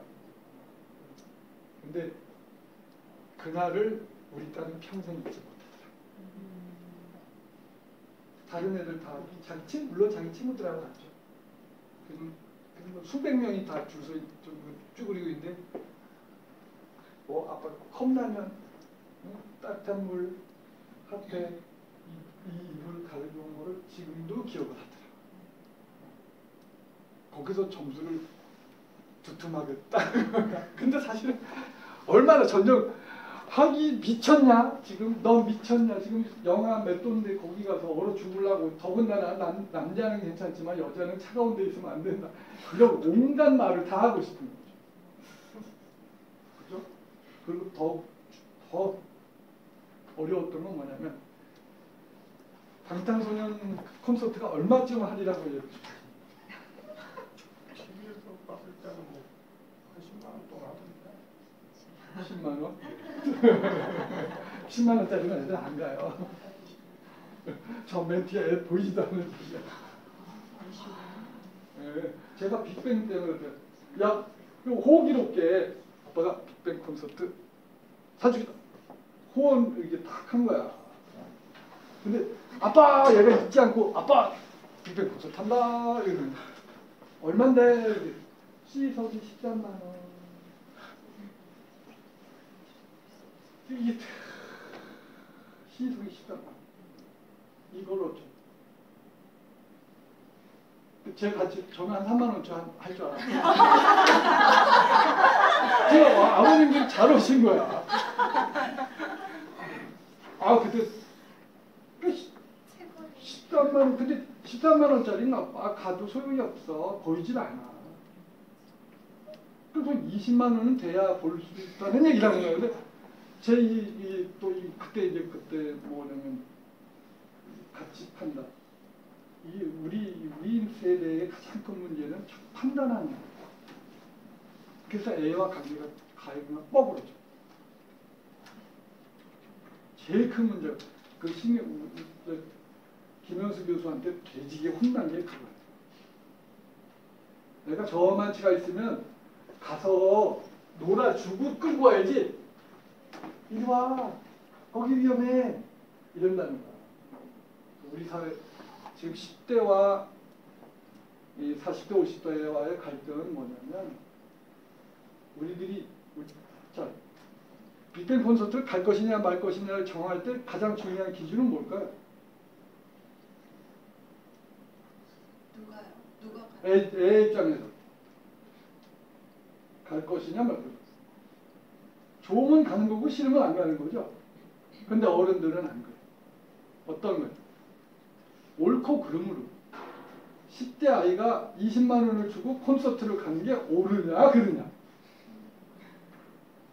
근데 그날을 우리 딸은 평생 잊지 못했어요. 다른 애들 다 자기 친구, 물론 자기 친구들하고 갔죠. 그리고 수백 명이 다 줄 서 쭈그리고 있는데 뭐 아빠 컵라면, 응? 따뜻한 물, 핫팩, 이, 이 이불 가져온 거를 지금도 기억을 하더라고요. 거기서 점수를 두툼하게 딱. 근데 사실은 얼마나 전적 하기 미쳤냐? 지금 너 미쳤냐? 지금 영하 몇 도인데 거기 가서 얼어 죽으려고. 더군다나 남, 남자는 괜찮지만 여자는 차가운 데 있으면 안 된다. 이런 온갖 말을 다 하고 싶은 거죠. 그죠? 그리고 더, 더 어려웠던 건 뭐냐면 방탄소년 콘서트가 얼마쯤 하리라고 얘기했어요. 티비에서 봤을 때는 뭐 한 십만 원 동안 하던데. 십만 원? 십만 원짜리는 애들 안 가요. 저 멘트가 애 보이지도 않는 소리야. 예, 제가 빅뱅 때문에 야, 호기롭게 아빠가 빅뱅 콘서트 사주겠다. 호언 이게 딱 한 거야. 근데 아빠 얘가 잊지 않고 아빠 빅뱅 콘서트 한다. 이러는 얼만데? C석이 십삼만 원. 이게 C석이 십삼만 원. 이걸로 좀. 제가 같이 저는 한 삼만 원쯤 할 줄 알았어요. 제가 와, 아버님들이 잘 오신 거야. 아 그때 십삼만 원, 근데 십삼만 원짜리는 아, 가도 소용이 없어. 보이질 않아. 그래서 이십만 원은 돼야 볼 수 있다는 얘기라는 거예요. 근데 제 이 또 이 그때 이제 그때 뭐냐면 같이 판다. 이 우리 우리 세대의 가장 큰 문제는 판단하는 거예요. 그래서 애와 관계가 가해구나 뻐그러져. 제일 큰 문제 그 신경 김현수 교수한테 돼지게 혼난 게 그거예요. 내가 저만치가 있으면 가서 놀아주고 끌고 와야지. 이리 와. 거기 위험해. 이런다는 거야. 우리 사회 지금 십 대와 이 사십 대, 오십 대와의 갈등은 뭐냐면 우리들이 자 빅뱅 콘서트를 갈 것이냐 말 것이냐를 정할 때 가장 중요한 기준은 뭘까요? 누가요? 누가 가요? 애, 애 입장에서 갈 것이냐 말 것이냐. 좋으면 가는 거고 싫으면 안 가는 거죠. 근데 어른들은 안 그래. 어떤 거예요? 옳고 그름으로 십 대 아이가 이십만 원을 주고 콘서트를 가는 게 옳으냐 그르냐.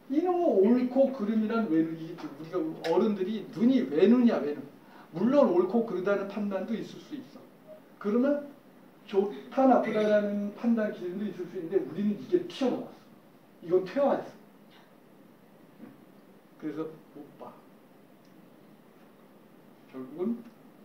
이놈의 옳고 그름이란 왜 이- 우리가 어른들이 눈이 왜 눈이야 왜 눈. 물론 옳고 그르다는 판단도 있을 수 있어. 그러면 좋다 나쁘다라는 판단 기준도 있을 수 있는데 우리는 이게 튀어나왔어. 이건 퇴화했어. 그래서 못 봐. 결국은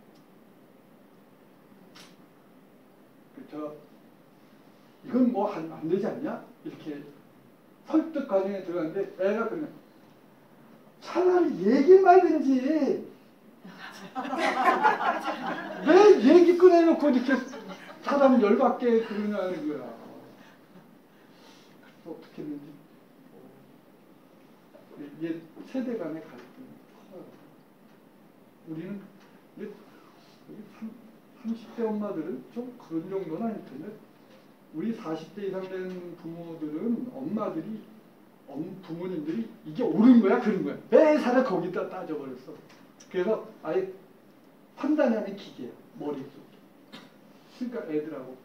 저 이건 뭐 안 되지 않냐? 이렇게 설득 과정에 들어갔는데 애가 그러면 차라리 얘기 말든지 왜 얘기 꺼내놓고 이렇게 사람 열받게 그러냐는 거야. 어떻게 했는지 얘 세대 간의 갈등이 커요. 우리는 삼십 대 엄마들은 좀 그런 정도는 아닐 텐데 우리 사십 대 이상 된 부모들은 엄마들이 엄, 부모님들이 이게 옳은 거야 그런 거야 매사를 거기다 따져버렸어. 그래서 아예 판단이 아닌 기계야 머릿속에. 그러니까 애들하고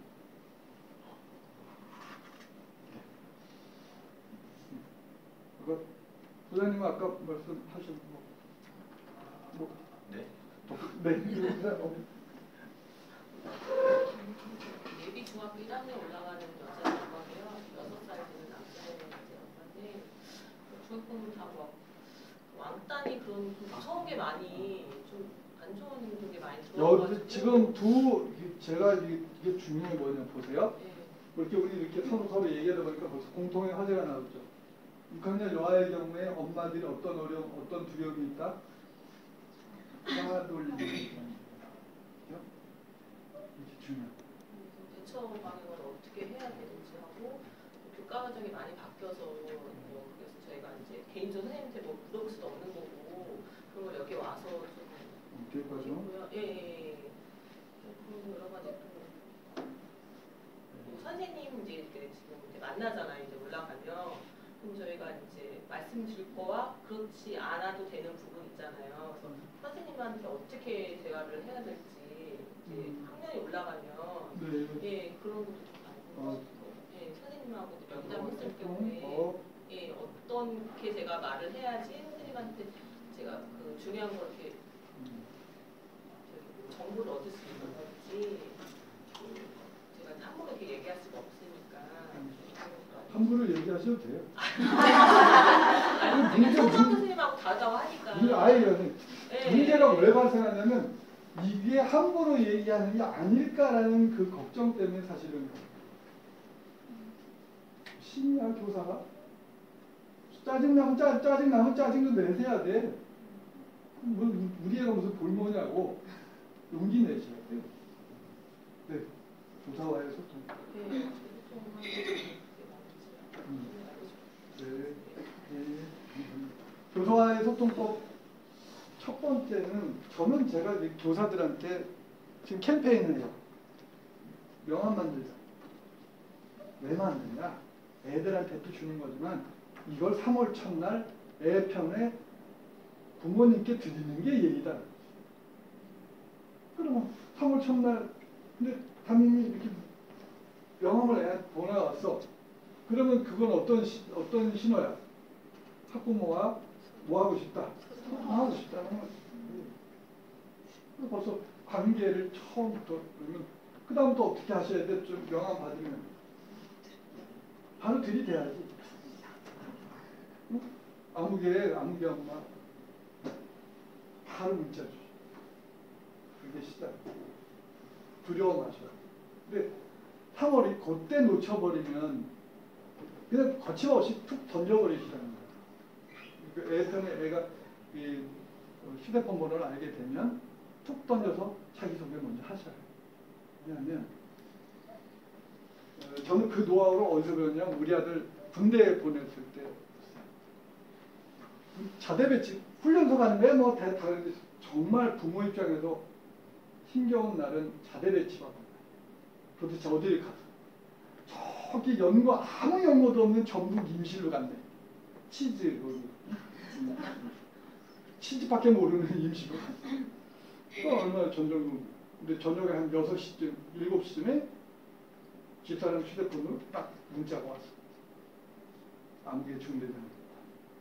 그거 부장님 아까 말씀하신 뭐, 뭐 네. 네. 예비 중학교 일 학년 올라가는 여자 엄마고요. 여섯 살 되는 남자애는 엄마인데 중학교는 다 막 왕따니 그런 무서운 게 많이 좀 안 좋은 게 많이 들어가지고 지금 두 제가 이게, 이게 중요한 게 뭐냐 보세요. 네. 이렇게 우리 이렇게 서로 서로 얘기하다 보니까 벌써 공통의 화제가 나왔죠. 육 학년 여아의 경우에 엄마들이 어떤 어려움, 어떤 두려움이 있다. 따돌리는 이게 중요한. 대처 방향을 어떻게 해야 되는지 하고 교과 과정이 많이 바뀌어서 뭐 그래서 저희가 이제 개인적으로 선생님한테 뭐 물어볼 수도 없는 거고 그런 걸 여기 와서 좀 교과 과정? 예예 예, 예. 그런 여러 가지 또 뭐 선생님 이제 이렇게 지금 이제 만나잖아요. 이제 올라가면 그럼 저희가 이제 말씀드릴 거와 그렇지 않아도 되는 부분 있잖아요. 그래서 선생님한테 어떻게 대화를 해야 될지 이제 음. 학년이 올라가면 네. 예 그런 것도 좀 알고 어. 예 선생님하고 면담했을 경우에 어. 예 어떻게 제가 말을 해야지 선생님한테 제가 그 중요한 걸 이렇게 정보를 얻을 수 있는 건지 제가 함부로 이렇게 얘기할 수가 없으니까 함부로 얘기하셔도 돼요. 아니 문제, 초등학교 문- 선생님하고 다르다고 하니까 이 아이는 예. 문제가 왜 발생하냐면 이게 함부로 얘기하는 게 아닐까라는 그 걱정 때문에 사실은 심야 교사가 짜증나면 짜, 짜증나면 짜증도 내세야 돼. 뭐 우리 애가 무슨 볼모냐고 용기 내셔야 돼요. 네, 교사와의 소통. 네, 소통하는 게 음. 네, 네. 교사와의 소통법 첫 번째는 저는 제가 이 교사들한테 지금 캠페인을 해요. 명함 만들자. 왜 만드냐? 애들한테도 주는 거지만 이걸 삼월 첫날 애 편에 부모님께 드리는 게 예의다. 그러면 삼월 첫날 근데 담임이 이렇게 명함을 애한테 보내왔어. 그러면 그건 어떤 시, 어떤 신호야? 학부모와 뭐 하고 싶다? 하고 싶다는 거지. 벌써 관계를 처음부터 그러면 그 다음부터 어떻게 하셔야 돼? 좀 명함 받으면 바로 들이대야지. 응? 아무개 아무개 엄마 바로 문자 주시. 그게 시작. 두려워 마셔. 근데 삼월이 그때 놓쳐버리면 그냥 거침없이 툭 던져버리시라는 거예요. 그 애 편에 애가 이 휴대폰 번호를 알게 되면 툭 던져서 자기소개 먼저 하셔요. 왜냐하면 어, 저는 그 노하우를 어디서 배웠냐면 우리 아들 군대에 보냈을 때 자대 배치 훈련소 가는 게 뭐 다른데 정말 부모 입장에서 힘겨운 날은 자대 배치 받는 거예요. 도대체 어디를 가서 저기 연고 아무 연고도 없는 전북 임실로 갔네. 치즈 거기 치즈밖에 모르는 임시로 또 얼마나 전정도 근데 저녁에 한 여섯 시쯤 일곱 시쯤에 집사람 휴대폰으로 딱 문자가 왔어. 아무개 중대장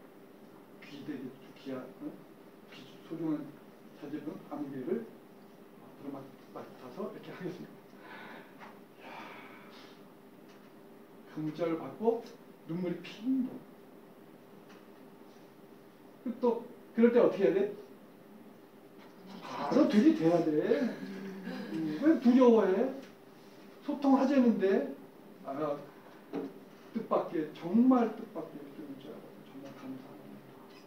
귀되게 귀한 어? 소중한 자제분 안개를 앞으로 맡아서 이렇게 하겠습니다. 그 문자를 받고 눈물이 핑 돌아. 또 그럴 때 어떻게 해야 돼? 바로 들이대야 돼. 음, 왜 두려워해? 소통하자는데 아, 뜻밖의 정말 뜻밖의 이렇게 문자가 정말 감사합니다.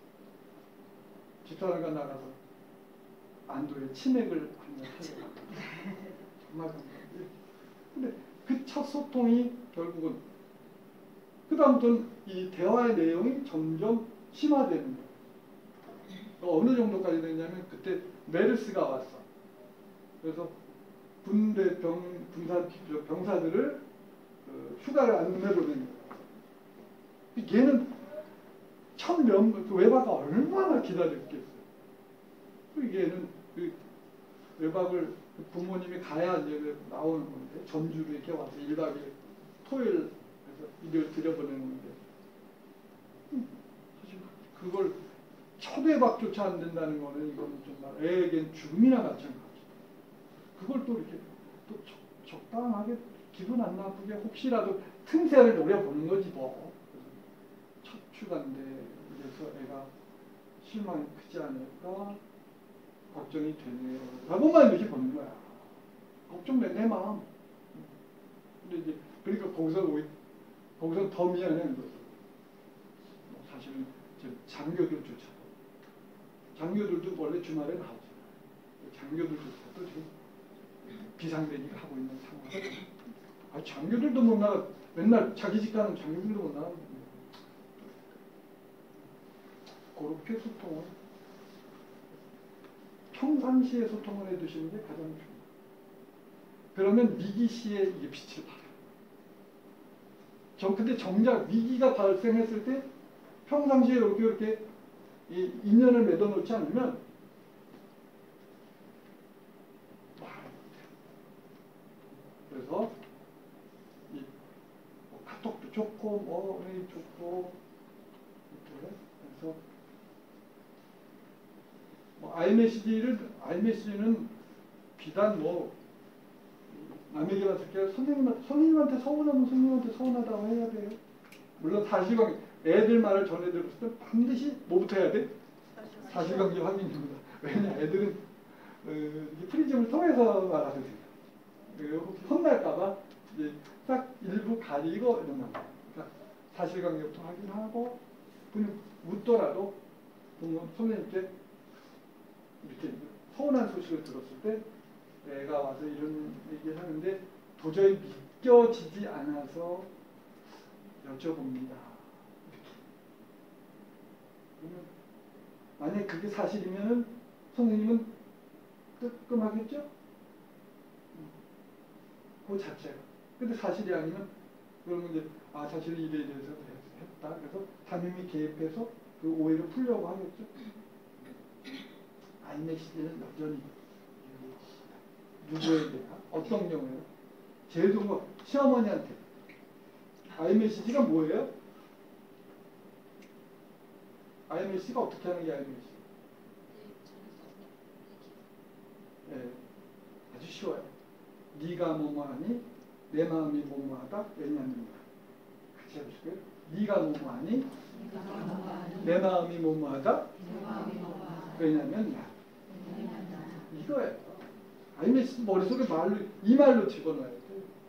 집사람과 나가서 안도의 치맥을 한번 해요. 정말 감사합니다. 근데 그 첫 소통이 결국은 그 다음부터는 이 대화의 내용이 점점 심화되는 거예요. 어느 정도까지 되냐면 그때 메르스가 왔어. 그래서 군대 병, 군사, 병사들을 그 휴가를 안 내보내는 거예요. 얘는 천명, 그 외박가 얼마나 기다렸겠어요. 얘는 그 외박을 부모님이 가야 이제 나오는 건데, 전주로 이렇게 와서 일 박 이 일 토요일 해서 일요일 들여보내는 건데, 사실 그걸 초대박조차 안 된다는 거는 이거는 정말 애에겐 죽음이나 마찬가지. 그걸 또 이렇게 또 적, 적당하게 기분 안 나쁘게 혹시라도 틈새를 노려보는 거지 뭐. 첫 휴가인데 그래서 애가 실망이 크지 않을까 걱정이 되네요. 라고만 이렇게 보는 거야. 걱정돼 내 마음. 근데 이제 그러니까 거기서 오히, 거기서 더 미안한 거죠. 사실은 장교들조차 장교들도 원래 주말에 나오잖아요. 장교들조차도 지금 비상대기를 하고 있는 상황. 아, 장교들도 못 나가. 맨날 자기 집 가는 장교들도 못 나가고. 그렇게 소통을 평상시에 소통을 해두시는 게 가장 중요해요. 그러면 위기 시에 이게 빛을 발해요. 저 근데 정작 위기가 발생했을 때 평상시에 이렇게 이렇게 이 인연을 맺어놓지 않으면 말을 못해요. 그래서 이 뭐 카톡도 좋고 뭐 메일 좋고 이렇게 그래서 뭐 아이메시지를 아이메시지는 비단 뭐 남에게 봤을 때 선생님한테 선생님한테 서운하면 선생님한테 서운하다고 해야 돼요. 물론 사실관 애들 말을 전해 들었을 때 반드시 뭐부터 해야 돼? 사실관계 확인입니다. 왜냐 애들은 어, 프리즘을 통해서 말하게 돼요. 혹시 혼날까봐 이제 딱 일부 가리고 이런 말. 그러니까 사실관계부터 확인하고 그냥 묻더라도 부모 선생님께 이렇게 서운한 소식을 들었을 때 애가 와서 이런 얘기를 하는데 도저히 믿겨지지 않아서 여쭤봅니다. 그러면 만약 그게 사실이면 선생님은 뜨끔하겠죠? 그 자체가. 근데 사실이 아니면 그러면 이제 아 사실 일에 대해서 했다. 그래서 담임이 개입해서 그 오해를 풀려고 하겠죠. 아이메시지는 여전히 누구에 대한 어떤 경우에요? 제일 좋은 거 시어머니한테 아이메시지가 뭐예요? 아이메시지가 어떻게 하는 게 아이메시지? 네, 아주 쉬워요. 네가 뭐뭐하니 내 마음이 뭐뭐하다. 왜냐하면 같이 해보실까요? 네가 뭐뭐하니 내 마음이 뭐뭐하다. 왜냐하면 나. 이거예요. 아이메시지 머릿속에 말로 이 말로 집어넣어야 돼.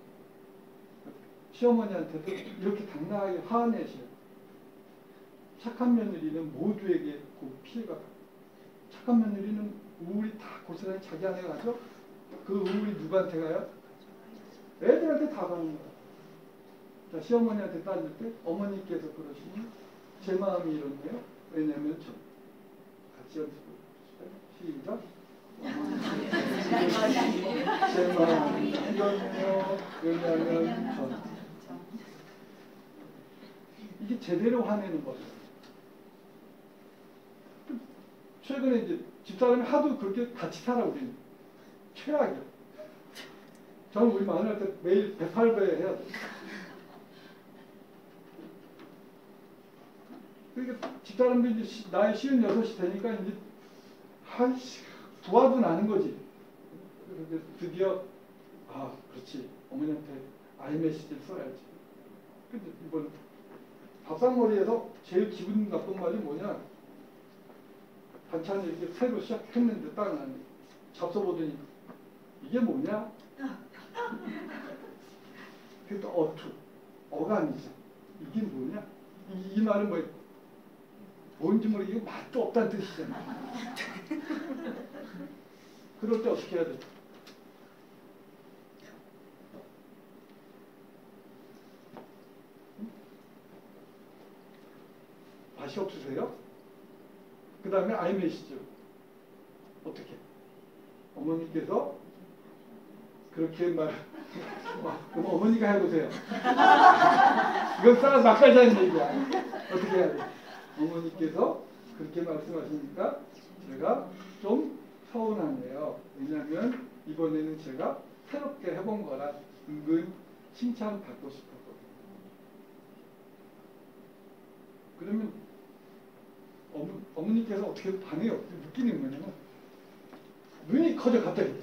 시어머니한테도 이렇게 당당하게 화내셔요. 착한 며느리는 모두에게 그 피해가 가요. 착한 며느리는 우울이 다 고스란히 자기 안에 가죠. 그 우울이 누구한테 가요? 애들한테 다 가는 거예요. 자, 시어머니한테 따질 때 어머니께서 그러시니 제 마음이 이렇네요. 왜냐하면 저 같이 연습을 시작. 제 마음이 이렇네요. 왜냐하면 전 이게 제대로 화내는 거예요. 최근에 이제 집사람이 하도 그렇게 같이 살아 우리는 최악이야. 저는 우리 마누라한테 매일 백팔 배 해야 돼. 그러니까 집사람들이 이제 나이 쉬운 여섯이 되니까 이제 아이씨 부하도 나는 거지. 그래서 드디어 아 그렇지 어머니한테 아이메시지를 써야지. 근데 이번 밥상머리에서 제일 기분 나쁜 말이 뭐냐? 반찬을 이렇게 새로 시작했는데 딱 나는 잡숴보더니 이게 뭐냐? 그래도 어투, 어간이죠. 이게 뭐냐? 이, 이 말은 뭐 뭔지 모르겠고 맛도 없다는 뜻이잖아. 그럴 때 어떻게 해야 돼? 맛이 없으세요? 그 다음에 아이메시죠. 어떻게? 어머니께서 그렇게 말, 그럼 어머니가 해보세요. 이건 싸 막가자는 얘기야. 어떻게 해야 돼? 어머니께서 그렇게 말씀하시니까 제가 좀 서운하네요. 왜냐하면 이번에는 제가 새롭게 해본 거라 은근 칭찬받고 싶었거든요. 그러면 어머, 어머니께서 어떻게 반해요? 느끼는 거냐면 눈이 커져 갑자기.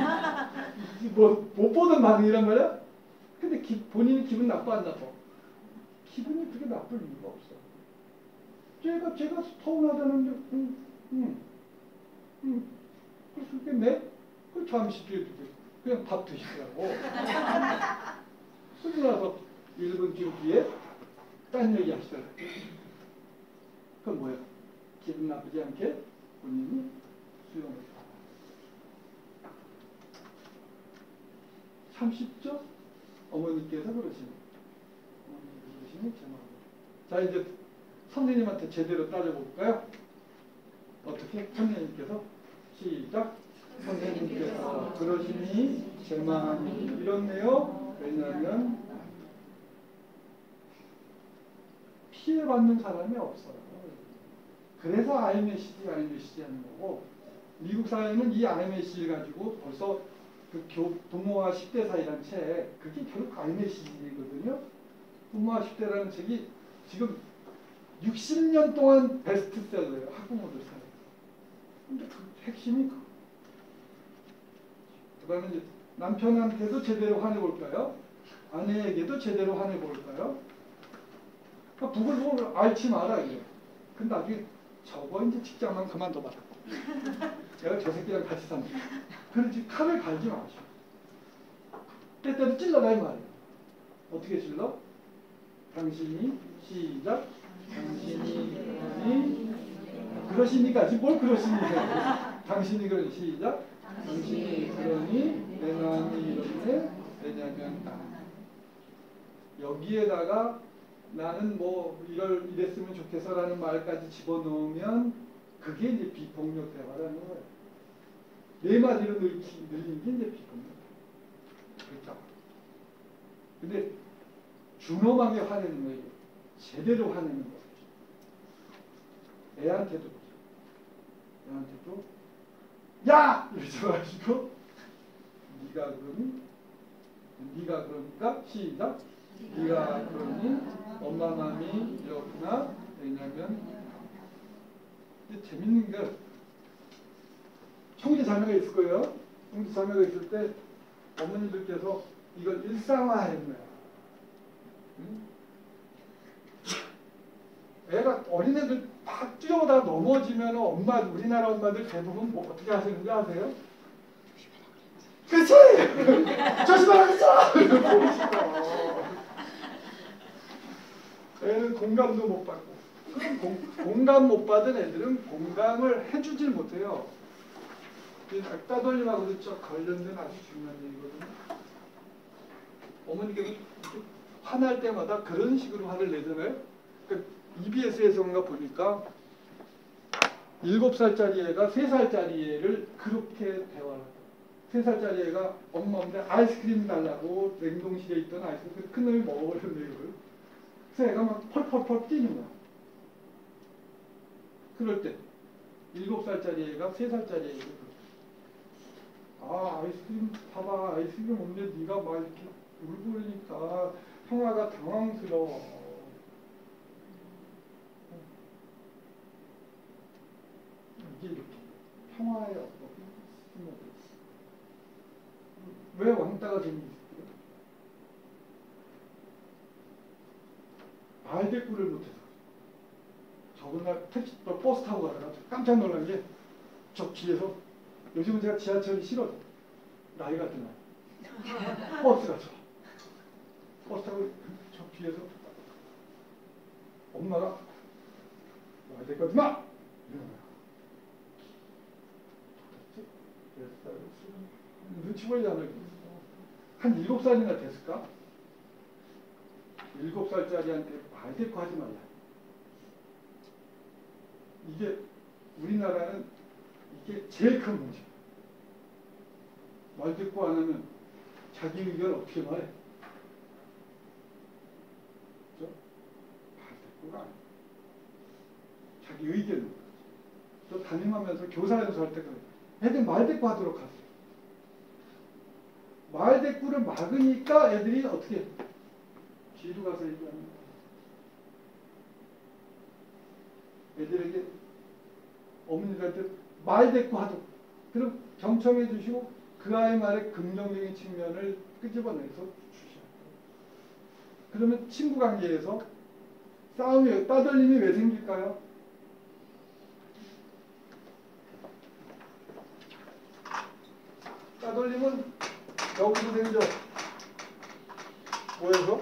뭐 못 보던 반응이란 말이야? 근데 기, 본인이 기분 나빠 안 나빠? 기분이 그렇게 나쁠 이유가 없어. 제가 제가 서운하다는데 응, 응, 응. 그렇겠네? 그 잠시 뒤에 그냥 밥 드시더라고. 그러고 나서 일 분쯤 뒤에 딴 얘기 하시더라고. 그건 뭐야? 기분 나쁘지 않게 본인이 수용을 받아. 참 쉽죠? 어머니께서 그러시는. 어머니께서 그러시는 제 마음. 자 이제 선생님한테 제대로 따져볼까요? 어떻게? 선생님께서 시작. 선생님께서 그러시니 제 마음이 이렇네요. 왜냐하면 피해받는 사람이 없어요. 그래서 아이메시지 아이메시지 하는 거고, 미국 사회는 이 아이메시지를 가지고 벌써 그 교, 부모와 십 대 사이라는 책, 그게 결국 아이메시지거든요. 부모와 십 대라는 책이 지금 육십 년 동안 베스트셀러예요. 학부모들 사이에서. 근데 그 핵심이 그. 그다음에 이제 남편한테도 제대로 화내볼까요? 아내에게도 제대로 화내볼까요? 그러니까 부글부글 앓지 마라 이게. 근데 나중에 저거 이제 직장만 그만둬봐라. 내가 저 새끼랑 같이 산다. 그러지 칼을 갈지 마시오. 때때로 찔러라 이 말이에요. 어떻게 찔러? 당신이 시작. 당신이 그러니 그러시니까 지금 뭘 그러시니까 당신이 그러니 시작. 당신이 그러니 내 마음이 이런데 왜냐면 나 여기에다가 나는 뭐 이럴 이랬으면 좋겠어라는 말까지 집어넣으면 그게 이제 비폭력 대화라는 거예요. 네 마디로 늘리는 게 이제 비폭력. 그렇죠. 근데 준엄하게 화내는 거예요. 제대로 화내는 거예요. 애한테도 그렇죠. 애한테도 야! 이러지 마시고 네가 그러니 네가 그러니까 시작. 네가 그러니 엄마 마음이 이렇구나. 왜냐면 이제 재밌는 게 형제 자매가 있을 거예요. 형제 자매가 있을 때 어머니들께서 이걸 일상화하는 거야. 응? 애가 어린애들 막 뛰어오다 넘어지면 엄마 우리나라 엄마들 대부분 뭐 어떻게 하시는지 아세요? 그렇지! 조심하라 그랬어! 애는 공감도 못 받고 공, 공감 못 받은 애들은 공감을 해주질 못해요. 따돌림하고도 좀 관련된 아주 중요한 얘기거든요. 어머니께서 화날 때마다 그런 식으로 화를 내잖아요. 그러니까 이비에스에서인가 보니까 일곱 살짜리 애가 세 살짜리 애를 그렇게 대화를 하더라고요. 세 살짜리 애가 엄마 엄마 아이스크림 달라고 냉동실에 있던 아이스크림 큰 놈이 먹어버렸네 이걸. 그래서 애가 막 펄펄펄 뛰는 거야. 그럴 때 일곱 살짜리 애가 세 살짜리 애를 아 아이스크림 봐봐 아이스크림 없는데 네가 막 이렇게 울고 그러니까 형아가 당황스러워. 하나의 어떤 왜 왕따가 재미있어요? 말대꾸를 못해서. 저번 날 택시, 버스 타고 가다가 깜짝 놀란 게 저 뒤에서 요즘은 제가 지하철이 싫어서 나이 같은 나이 버스가 저 버스 타고 저 뒤에서 엄마가 말대꾸 하지 마! 이러는 거야. 눈치 보이지 않아요? 한 일곱 살이나 됐을까? 일곱 살짜리한테 말대꾸 하지 말라. 이게 우리나라는 이게 제일 큰 문제. 말대꾸 안 하면 자기 의견 어떻게 말해? 그죠? 말대꾸가 아니야. 자기 의견. 저 담임하면서 교사에서 할 때 그래. 애들 말대꾸 하도록 하세요. 말대꾸를 막으니까 애들이 어떻게 해? 뒤로 가서 얘기하는 거야. 애들에게 어머니들한테 말대꾸 하도록. 그럼 경청해 주시고 그 아이 말의 긍정적인 측면을 끄집어내서 주셔야 돼요. 그러면 친구 관계에서 싸움이, 따돌림이 왜 생길까요? 따돌림은 여기서 생겨. 뭐에서?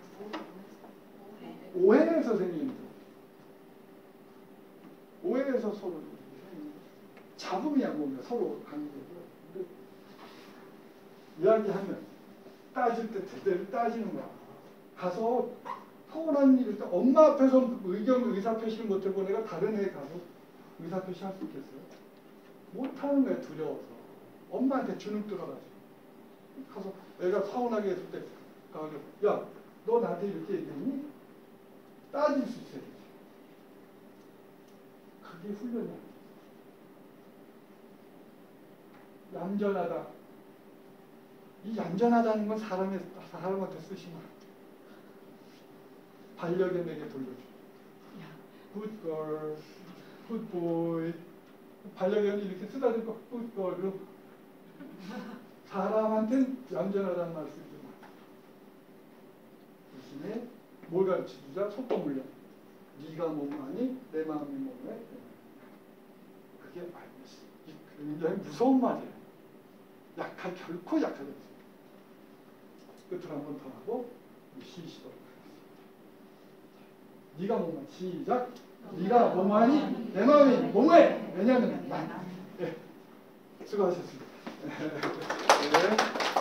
오해에서 생기는 거예요. 오해에서 서로 잡음이야 보면 서로 관계고. 이야기하면 따질 때 제대로 따지는 거야. 가서 서운한 일일 때 엄마 앞에서 의견 의사표시를 못 해보 내가 다른 애 가서 의사표시 할 수 있겠어요? 못하는 거야. 두려워서. 엄마한테 주눅 들어가지고. 가서 애가 서운하게 했을 때 야, 너 나한테 이렇게 얘기했니? 따질 수 있어야 되지. 그게 훈련이야. 얌전하다. 이 얌전하다는 건 사람의, 사람한테 쓰시면 반려견에게 돌려줘. 굿걸, 굿보이. 반려견이 이렇게 쓰다듬고 굿걸. 사람한테는 얌전하다는 말 쓰지 마. 대신에 뭘 가르쳐주자? 속도 물려. 네가 뭐하니? 내 마음이 뭐해? 그게 굉장히 무서운 말이에요. 약할, 결코 약하지 않습니다. 끝으로 한 번 더 하고 시시도록 하겠습니다. 네가 뭐하니? 시작! 네가 뭐하니? 내 마음이 뭐해? 왜냐하면 난. 네. 수고하셨습니다. 네.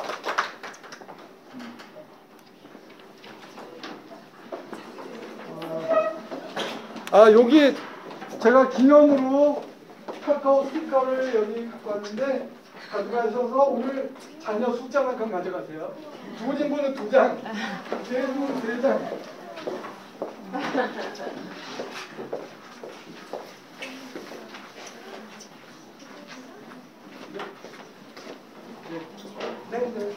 아, 여기 제가 기념으로 카카오 스티커를 여기 갖고 왔는데 가져가셔서 오늘 자녀 숫자만큼 가져가세요. 주어진 분은 두 장, 세 분은 세 장. 네, 네.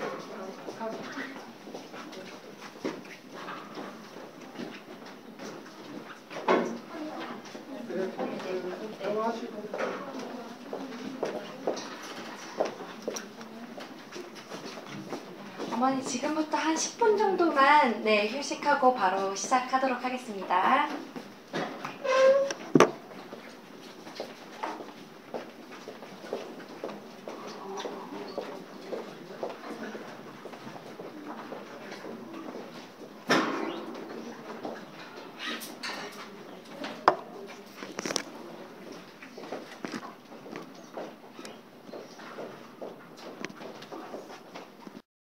어머니 지금부터 한 십 분 정도만 네 휴식하고 바로 시작하도록 하겠습니다.